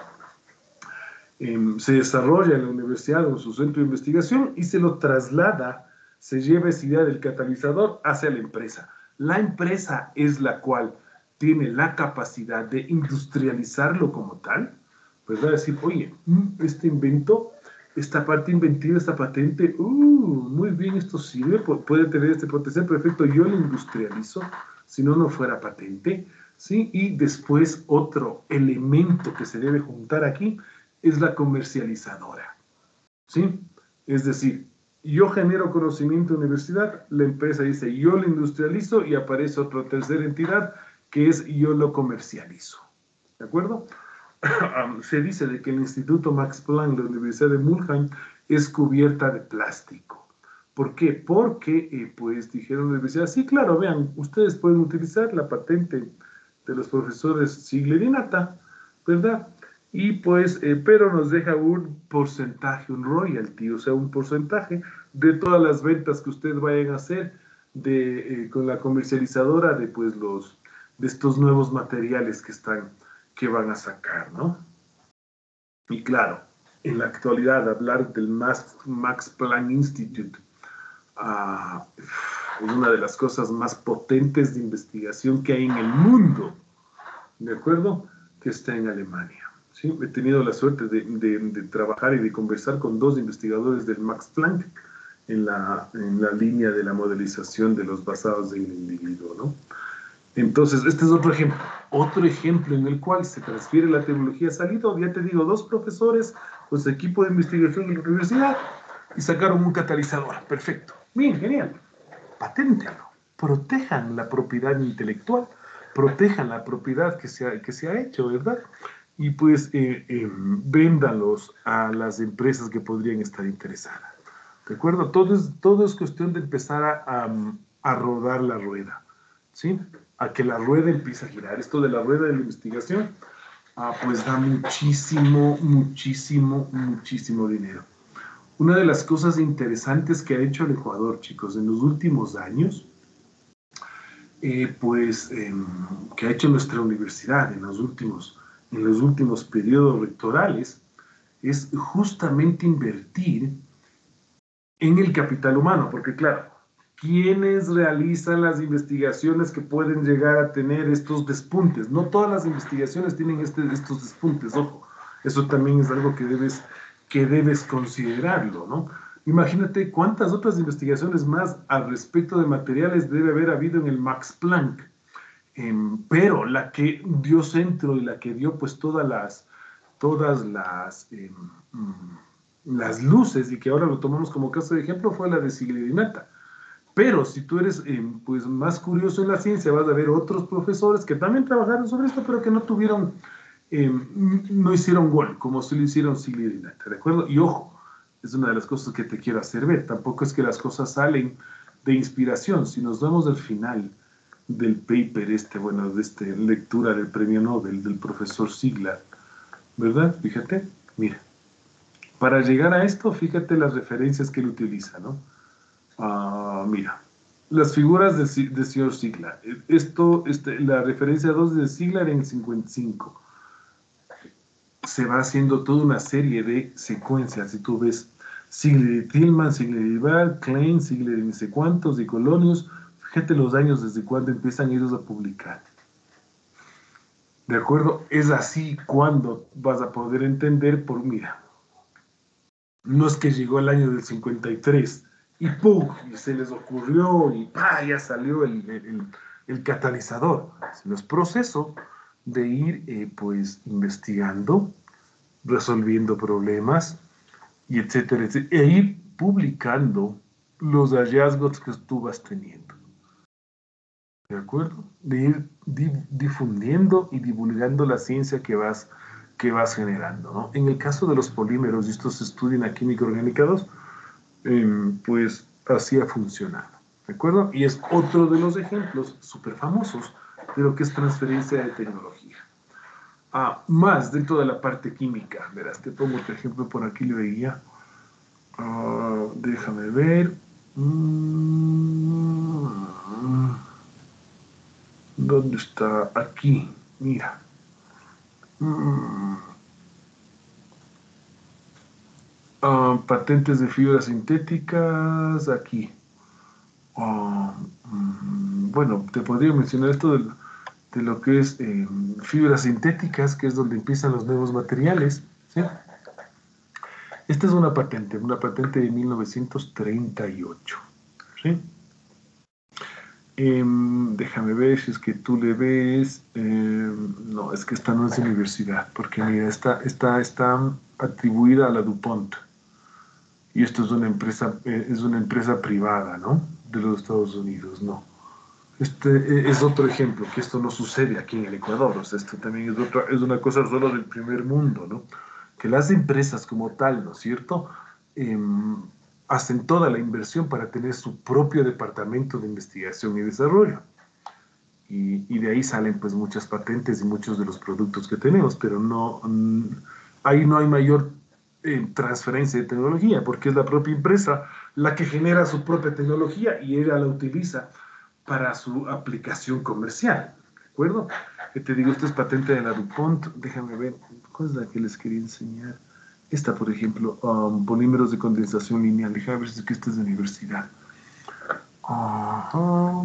Eh, se desarrolla en la universidad o en su centro de investigación y se lo traslada, se lleva esa idea del catalizador hacia la empresa. La empresa es la cual tiene la capacidad de industrializarlo como tal, pues va a decir, oye, este invento, esta parte inventiva, esta patente, uh, muy bien, esto sirve, puede tener este potencial, perfecto, yo lo industrializo, si no, no fuera patente, ¿sí? Y después otro elemento que se debe juntar aquí es la comercializadora, ¿sí? Es decir, yo genero conocimiento en la universidad, la empresa dice yo lo industrializo y aparece otra tercera entidad que es yo lo comercializo, ¿de acuerdo? Se dice de que el Instituto Max Planck de la Universidad de Mülheim es cubierta de plástico. ¿Por qué? Porque, eh, pues, dijeron la universidad, sí, claro, vean, ustedes pueden utilizar la patente de los profesores Ziegler y Natta, ¿verdad? y pues, eh, pero nos deja un porcentaje, un royalty, o sea, un porcentaje de todas las ventas que ustedes vayan a hacer de, eh, con la comercializadora de, pues, los, de estos nuevos materiales que, están, que van a sacar, ¿no? Y claro, en la actualidad hablar del Max, Max Planck Institute uh, es una de las cosas más potentes de investigación que hay en el mundo, ¿de acuerdo? Que está en Alemania. ¿Sí? He tenido la suerte de, de, de trabajar y de conversar con dos investigadores del Max Planck en la, en la línea de la modelización de los basados en el individuo, ¿no? Entonces, este es otro ejemplo, otro ejemplo en el cual se transfiere la tecnología. Ha salido, ya te digo, dos profesores con su equipo de investigación en la universidad y sacaron un catalizador. Perfecto. Bien, genial. Paténtenlo. Protejan la propiedad intelectual, protejan la propiedad que se ha, que se ha hecho, ¿verdad? Y pues eh, eh, véndanlos a las empresas que podrían estar interesadas. ¿De acuerdo? Todo es, todo es cuestión de empezar a, a, a rodar la rueda, ¿sí? A que la rueda empiece a girar. Esto de la rueda de la investigación, ah, pues da muchísimo, muchísimo, muchísimo dinero. Una de las cosas interesantes que ha hecho el Ecuador, chicos, en los últimos años, eh, pues, eh, que ha hecho nuestra universidad en los últimos, en los últimos periodos rectorales, es justamente invertir en el capital humano, porque claro, ¿quiénes realizan las investigaciones que pueden llegar a tener estos despuntes? No todas las investigaciones tienen este, estos despuntes, ojo, eso también es algo que debes, que debes considerarlo, ¿no? Imagínate cuántas otras investigaciones más al respecto de materiales debe haber habido en el Max Planck, eh, pero la que dio centro y la que dio pues todas las, todas las, eh, las luces y que ahora lo tomamos como caso de ejemplo fue la de Siglerinata. Pero si tú eres eh, pues, más curioso en la ciencia, vas a ver otros profesores que también trabajaron sobre esto, pero que no tuvieron, eh, no hicieron gol, como si lo hicieron Siglerinata, ¿de acuerdo? Y ojo, es una de las cosas que te quiero hacer ver. Tampoco es que las cosas salen de inspiración. Si nos vamos al final del paper este, bueno, de esta lectura del premio Nobel del profesor Ziegler, ¿verdad? Fíjate, mira. Para llegar a esto, fíjate las referencias que él utiliza, ¿no? Uh, mira, las figuras de, de señor Ziegler. Esto, este, la referencia dos de Ziegler en cincuenta y cinco. Se va haciendo toda una serie de secuencias. Si tú ves Ziegler y Tillman, Ziegler y Ball, Klein, Ziegler y no sé cuántos, y Colonius, fíjate los años desde cuando empiezan ellos a publicar. ¿De acuerdo? Es así cuando vas a poder entender por, mira, no es que llegó el año del cincuenta y tres y ¡pum! Y se les ocurrió y ¡pah! Ya salió el, el, el catalizador. Sino es proceso de ir eh, pues investigando, resolviendo problemas y etcétera, etcétera, e ir publicando los hallazgos que tú vas teniendo. ¿De acuerdo? De ir difundiendo y divulgando la ciencia que vas, que vas generando, ¿no? En el caso de los polímeros, y esto se estudia en la química orgánica dos, eh, pues así ha funcionado, ¿de acuerdo? Y es otro de los ejemplos súper famosos de lo que es transferencia de tecnología. Ah, más dentro de la parte química, verás, te pongo otro ejemplo, por aquí lo veía. Uh, déjame ver. Mm, ¿Dónde está? Aquí, mira. Mm. Uh, patentes de fibras sintéticas, aquí. Uh, mm, bueno, te podría mencionar esto de, de lo que es eh, fibras sintéticas, que es donde empiezan los nuevos materiales, ¿sí? Esta es una patente, una patente de mil novecientos treinta y ocho, ¿sí? Eh, déjame ver si es que tú le ves. Eh, no, es que esta no es de universidad, porque mira, esta, esta está atribuida a la DuPont. Y esto es una empresa, eh, es una empresa privada, ¿no? De los Estados Unidos, no. Este eh, es otro ejemplo, que esto no sucede aquí en el Ecuador. O sea, esto también es, otra, es una cosa solo del primer mundo, ¿no? Que las empresas como tal, ¿no es cierto?, Eh, hacen toda la inversión para tener su propio departamento de investigación y desarrollo. Y, y de ahí salen pues muchas patentes y muchos de los productos que tenemos, pero no, mm, ahí no hay mayor eh, transferencia de tecnología, porque es la propia empresa la que genera su propia tecnología y ella la utiliza para su aplicación comercial, ¿de acuerdo? Que te digo, esta es patente de la DuPont, déjame ver, ¿cuál es la que les quería enseñar? Esta, por ejemplo, um, polímeros de condensación lineal, déjame ver si es que esta es de universidad. Ajá.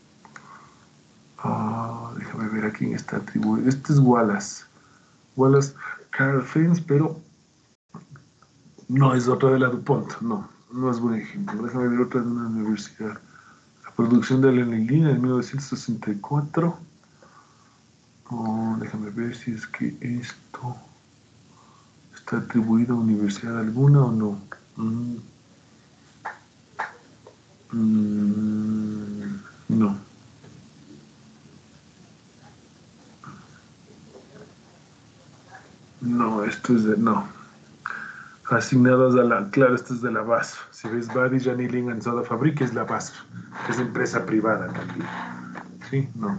Ah, déjame ver a quién está atribuido. Este es Wallace. Wallace Carl Fens, pero no es otra de la DuPont. No, no es buen ejemplo. Déjame ver otra de una universidad. La producción de la anilina en mil novecientos sesenta y cuatro. Oh, déjame ver si es que esto está atribuido a universidad alguna o no. Mm. Mm, no. No, esto es de... No. Asignados a la... Claro, esto es de la B A S F. Si ves Body Annealing and Soda Fabric, es la B A S F. Es empresa privada también. Sí, no.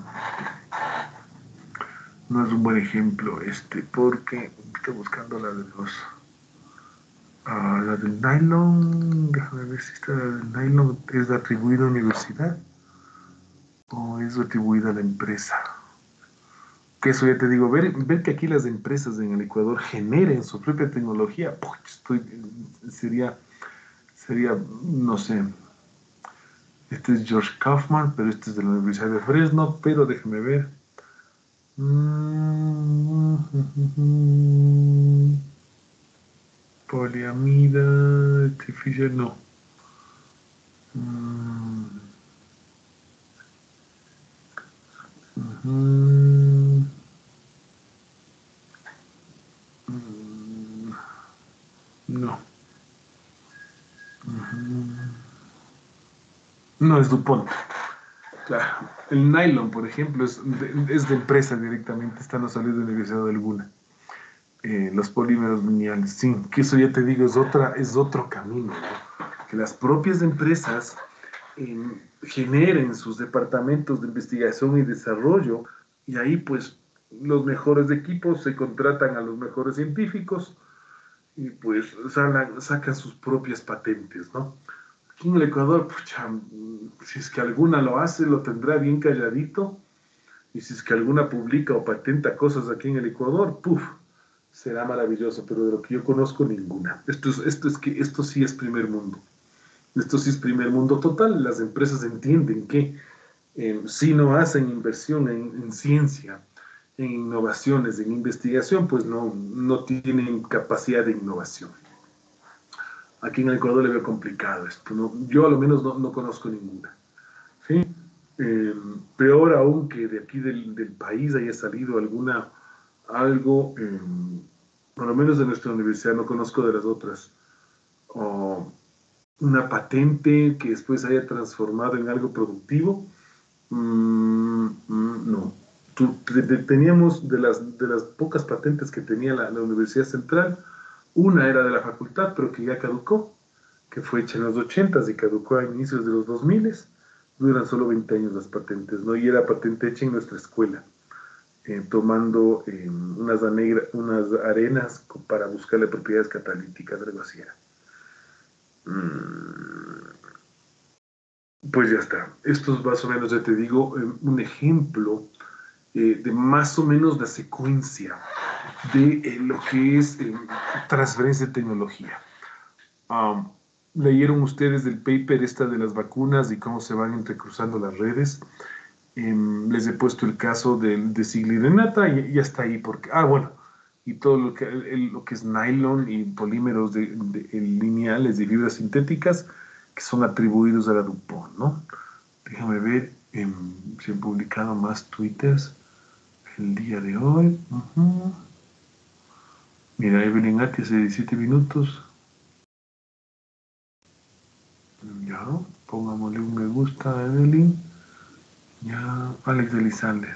No es un buen ejemplo este, porque estoy buscando la de los... Uh, la del nylon, déjame ver si esta del nylon es atribuida a universidad o es atribuida a la empresa. Que eso ya te digo, ver, ver que aquí las empresas en el Ecuador generen su propia tecnología, ¡puch! Estoy, sería, sería, no sé, este es George Kaufman, pero este es de la Universidad de Fresno, pero déjame ver. Mm, poliamida, artificial, no. Mm, mm, mm, no. No es DuPont. Claro. El nylon, por ejemplo, es de, es de empresa directamente, esta no salió de universidad alguna. Eh, los polímeros lineales, sí, que eso ya te digo, es, otra, es otro camino, ¿no? Que las propias empresas eh, generen sus departamentos de investigación y desarrollo, y ahí pues los mejores equipos se contratan a los mejores científicos y pues sacan, sacan sus propias patentes, ¿no? Aquí en el Ecuador, pucha, si es que alguna lo hace, lo tendrá bien calladito, y si es que alguna publica o patenta cosas aquí en el Ecuador, puf, será maravilloso, pero de lo que yo conozco, ninguna. Esto, es, esto, es que, esto sí es primer mundo. Esto sí es primer mundo total. Las empresas entienden que eh, si no hacen inversión en, en ciencia, en innovaciones, en investigación, pues no, no tienen capacidad de innovación. Aquí en el Ecuador le veo complicado esto, ¿no? Yo a lo menos no, no conozco ninguna, ¿sí? Eh, peor aún que de aquí del, del país haya salido alguna, algo, eh, por lo menos de nuestra universidad, no conozco de las otras, o una patente que después haya transformado en algo productivo, mm, mm, no. Tú, te, te, teníamos de las, de las pocas patentes que tenía la, la Universidad Central, una era de la facultad, pero que ya caducó, que fue hecha en los ochentas y caducó a inicios de los dos miles. Duran solo veinte años las patentes, ¿no? Y era patente hecha en nuestra escuela, eh, tomando eh, unas, anegra, unas arenas para buscarle propiedades catalíticas, algo así era. Mm, pues ya está. Esto es más o menos, ya te digo, eh, un ejemplo eh, de más o menos la secuencia de eh, lo que es eh, transferencia de tecnología. Um, leyeron ustedes del paper esta de las vacunas y cómo se van entrecruzando las redes. Eh, les he puesto el caso del, de siglirenata y ya está ahí porque, ah, bueno, y todo lo que, el, lo que es nylon y polímeros de, de, de lineales de fibras sintéticas que son atribuidos a la DuPont, ¿no? Déjame ver eh, si han publicado más twitters el día de hoy. Uh-huh. Mira, Evelyn Ati hace diecisiete minutos. Ya, pongámosle un me gusta a Evelyn. Ya, Alex Elizander.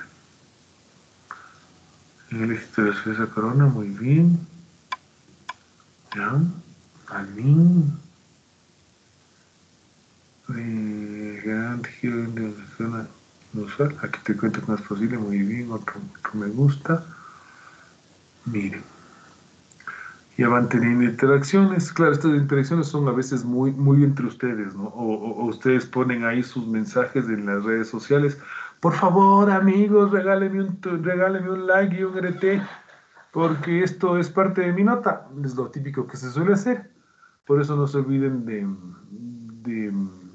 El éxito de la cerveza Corona, muy bien. Ya, Almin. Eh, gran giro de la zona. No sé, aquí te cuento que no es posible, muy bien, otro, otro me gusta. Miren, ya van teniendo interacciones. Claro, estas interacciones son a veces muy, muy entre ustedes, ¿no? O, o- o ustedes ponen ahí sus mensajes en las redes sociales. Por favor, amigos, regálenme un, tu- regálenme un like y un R T, porque esto es parte de mi nota. Es lo típico que se suele hacer. Por eso no se olviden de, de,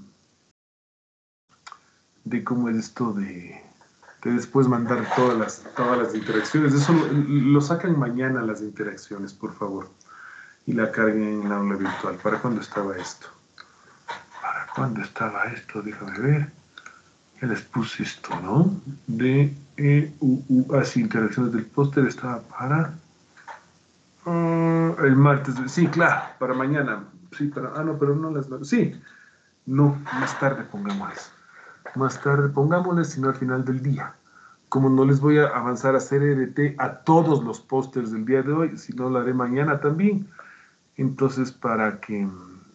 de cómo es esto de, de después mandar todas las, todas las interacciones. Eso lo, lo sacan mañana las interacciones, por favor. Y la carguen en la aula virtual. ¿Para cuándo estaba esto? ¿Para cuándo estaba esto? Déjame ver. Ya les puse esto, ¿no? De E, U, U, así, interacciones del póster estaba para uh, el martes. Sí, claro, para mañana. Sí, para, ah, no, pero no las. Sí, no, más tarde pongámosles. Más tarde pongámosles, sino al final del día. Como no les voy a avanzar a hacer R T a todos los pósters del día de hoy, sino lo haré mañana también. Entonces, para que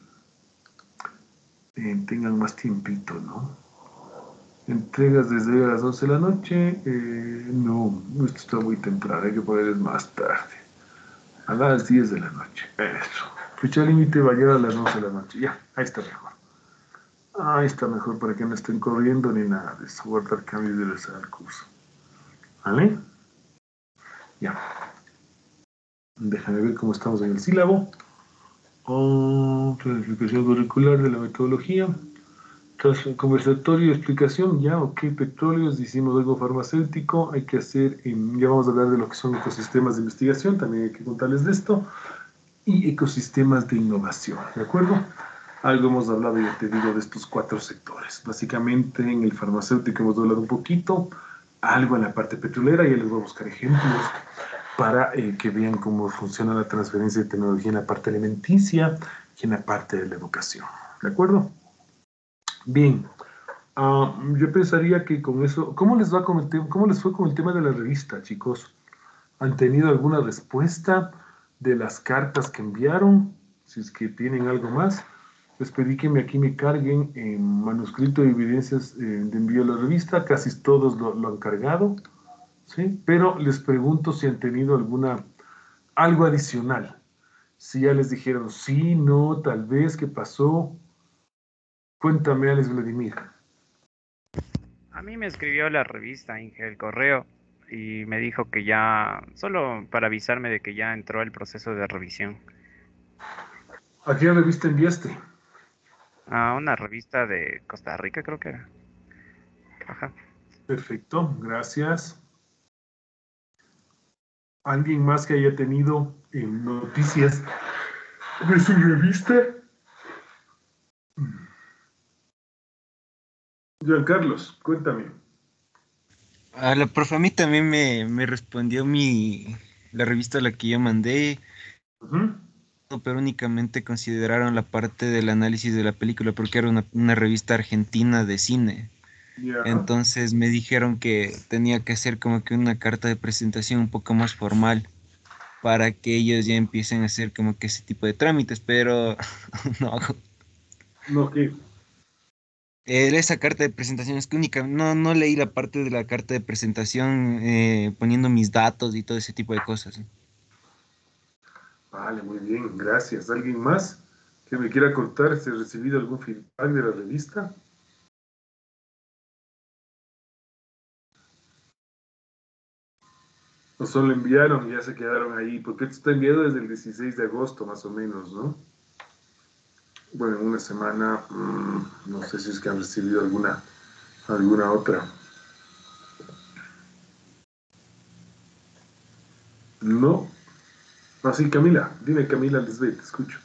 eh, tengan más tiempito, ¿no? Entregas desde hoy a las once de la noche. Eh, no, esto está muy temprano, hay que ponerles más tarde. A las diez de la noche. Eso. Fecha límite va a llegar a las once de la noche. Ya, ahí está mejor. Ahí está mejor para que no estén corriendo ni nada de eso. Guardar cambios y regresar al curso. ¿Vale? Ya. Déjame ver cómo estamos en el sílabo. Oh, planificación curricular de la metodología. Tras un conversatorio, explicación, ya, ok, petróleos, hicimos algo farmacéutico, hay que hacer, eh, ya vamos a hablar de lo que son ecosistemas de investigación, también hay que contarles de esto, y ecosistemas de innovación, ¿de acuerdo? Algo hemos hablado, ya te digo, de estos cuatro sectores. Básicamente en el farmacéutico hemos hablado un poquito, algo en la parte petrolera, ya les voy a buscar ejemplos para eh, que vean cómo funciona la transferencia de tecnología en la parte alimenticia y en la parte de la educación, ¿de acuerdo? Bien. Ah, yo pensaría que con eso, ¿cómo les va con el tema, cómo les fue con el tema de la revista, chicos? ¿Han tenido alguna respuesta de las cartas que enviaron? Si es que tienen algo más, les pedí que me, aquí me carguen en manuscrito de evidencias eh, de envío a la revista, casi todos lo, lo han cargado, ¿sí? Pero les pregunto si han tenido alguna, algo adicional. Si ya les dijeron sí, no, tal vez, ¿qué pasó? Cuéntame, Alex Vladimir. A mí me escribió la revista Inge el correo y me dijo que ya, solo para avisarme de que ya entró el proceso de revisión. ¿A qué revista enviaste? A una revista de Costa Rica, creo que era. Ajá. Perfecto, gracias. ¿Alguien más que haya tenido eh, noticias de su revista? Giancarlos, cuéntame. A la profe a mí también me, me respondió mi, la revista a la que yo mandé, Ujú. pero únicamente consideraron la parte del análisis de la película porque era una, una revista argentina de cine. Ya, Entonces me dijeron que tenía que hacer como que una carta de presentación un poco más formal para que ellos ya empiecen a hacer como que ese tipo de trámites, pero no. no, que Eh, esa carta de presentación es que única, no, no leí la parte de la carta de presentación eh, poniendo mis datos y todo ese tipo de cosas. vale, muy bien, gracias. ¿Alguien más que me quiera contar si ha recibido algún feedback de la revista? ¿O solo enviaron y ya se quedaron ahí? Porque esto está enviado desde el dieciséis de agosto, más o menos, ¿no? Bueno, en una semana, mmm, no sé si es que han recibido alguna, alguna otra. No. Así, Camila, dime, Camila Lisbeth, te escucho.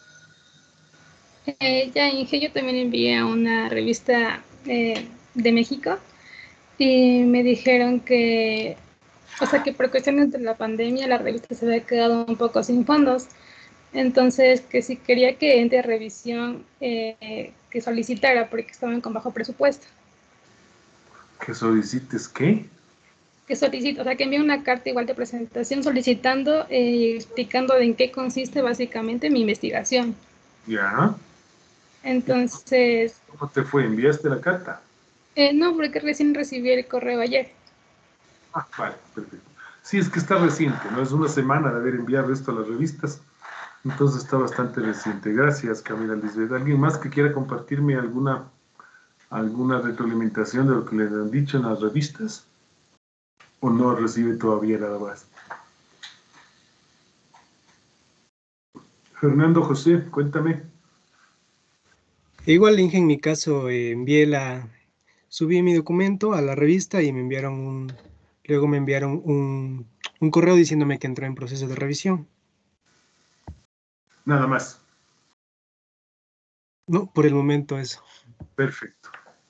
Eh, ya, Inge, yo también envié a una revista eh, de México y me dijeron que, o sea, que por cuestiones de la pandemia la revista se había quedado un poco sin fondos. Entonces, que si quería que entre a revisión, eh, que solicitara porque estaban con bajo presupuesto. ¿Que solicites qué? Que solicito, o sea, que envíe una carta igual de presentación solicitando eh, y explicando de en qué consiste básicamente mi investigación. Ya. ¿Y Entonces, cómo te fue? ¿Enviaste la carta? Eh, no, porque recién recibí el correo ayer. Ah, vale, perfecto. Sí, es que está reciente, ¿no? Es una semana de haber enviado esto a las revistas, entonces está bastante reciente. Gracias, Camila Lisbeth. ¿Alguien más que quiera compartirme alguna, alguna retroalimentación de lo que le han dicho en las revistas? ¿O no recibe todavía nada más? Fernando José, cuéntame. Igual, Inge, en mi caso, eh, envié la, subí mi documento a la revista y me enviaron un, luego me enviaron un, un correo diciéndome que entró en proceso de revisión. Nada más. No, por el momento eso. Perfecto.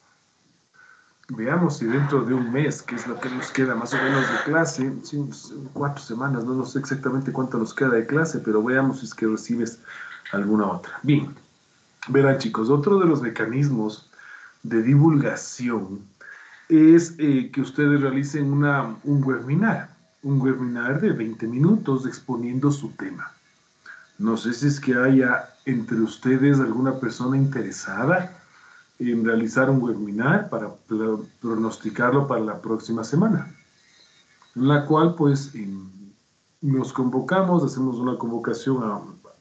Veamos si dentro de un mes, que es lo que nos queda más o menos de clase, sí, cuatro semanas, no, no sé exactamente cuánto nos queda de clase, pero veamos si es que recibes alguna otra. Bien, verán chicos, otro de los mecanismos de divulgación es eh, que ustedes realicen una, un webinar, un webinar de veinte minutos exponiendo su tema. No sé si es que haya entre ustedes alguna persona interesada en realizar un webinar para pronosticarlo para la próxima semana, en la cual pues en, nos convocamos, hacemos una convocación a,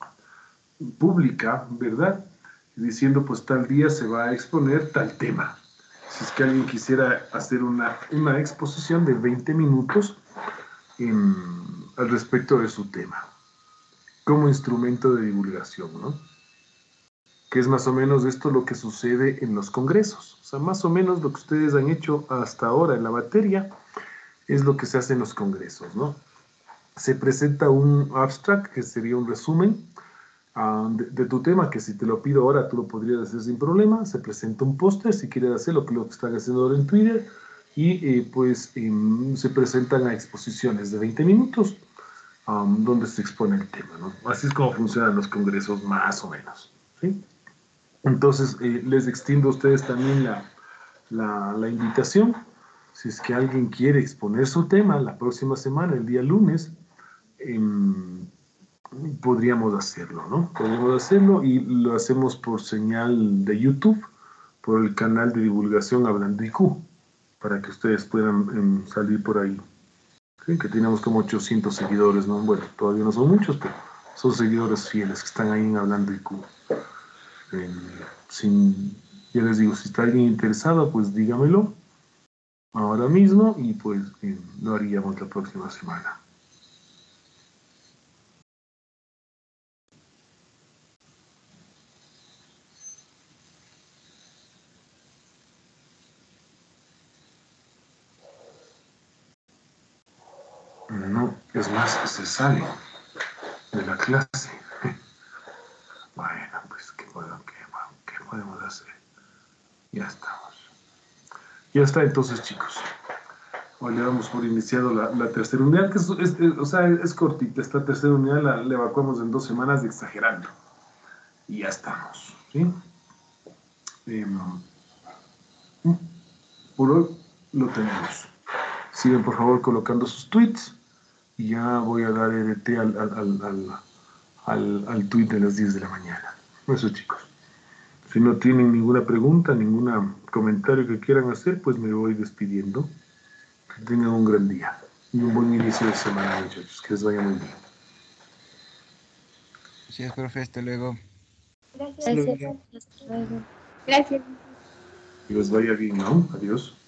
pública, ¿verdad? Diciendo pues tal día se va a exponer tal tema. Si es que alguien quisiera hacer una, una exposición de veinte minutos en, al respecto de su tema, como instrumento de divulgación, ¿no? Que es más o menos esto lo que sucede en los congresos. O sea, más o menos lo que ustedes han hecho hasta ahora en la materia es lo que se hace en los congresos, ¿no? Se presenta un abstract, que sería un resumen uh, de, de tu tema, que si te lo pido ahora tú lo podrías hacer sin problema. Se presenta un póster, si quieres hacer lo que, lo que están haciendo ahora en Twitter, y eh, pues eh, se presentan a exposiciones de veinte minutos um, donde se expone el tema, ¿no? Así es como funcionan los congresos, más o menos, ¿sí? Entonces, eh, les extiendo a ustedes también la, la, la invitación. Si es que alguien quiere exponer su tema la próxima semana, el día lunes, eh, podríamos hacerlo, ¿no? Podríamos hacerlo y lo hacemos por señal de YouTube, por el canal de divulgación Hablando I Q, para que ustedes puedan eh, salir por ahí. ¿Sí? Que tenemos como ochocientos seguidores, ¿no? Bueno, todavía no son muchos, pero son seguidores fieles que están ahí en Hablando I Q. Eh, sin, ya les digo, si está alguien interesado, pues dígamelo ahora mismo y pues eh, lo haríamos la próxima semana. No, es más, se sale de la clase. Bueno, pues, ¿qué, puedo, qué, qué podemos hacer? Ya estamos. Ya está entonces, chicos. Hoy le damos por iniciado la, la tercera unidad, que es, es, es, o sea, es cortita. Esta tercera unidad la, la evacuamos en dos semanas exagerando. Y ya estamos, ¿sí? Eh, por hoy lo tenemos. Sigan por favor colocando sus tweets y ya voy a dar R T al, al, al, al, al, al tweet de las diez de la mañana. Eso, chicos. Si no tienen ninguna pregunta, ningún comentario que quieran hacer, pues me voy despidiendo. Que tengan un gran día y un buen inicio de semana, muchachos. Que les vaya muy bien. Gracias, profe, hasta luego. Gracias. Luego. Hasta luego. Gracias. Que les vaya bien, ¿no? Adiós.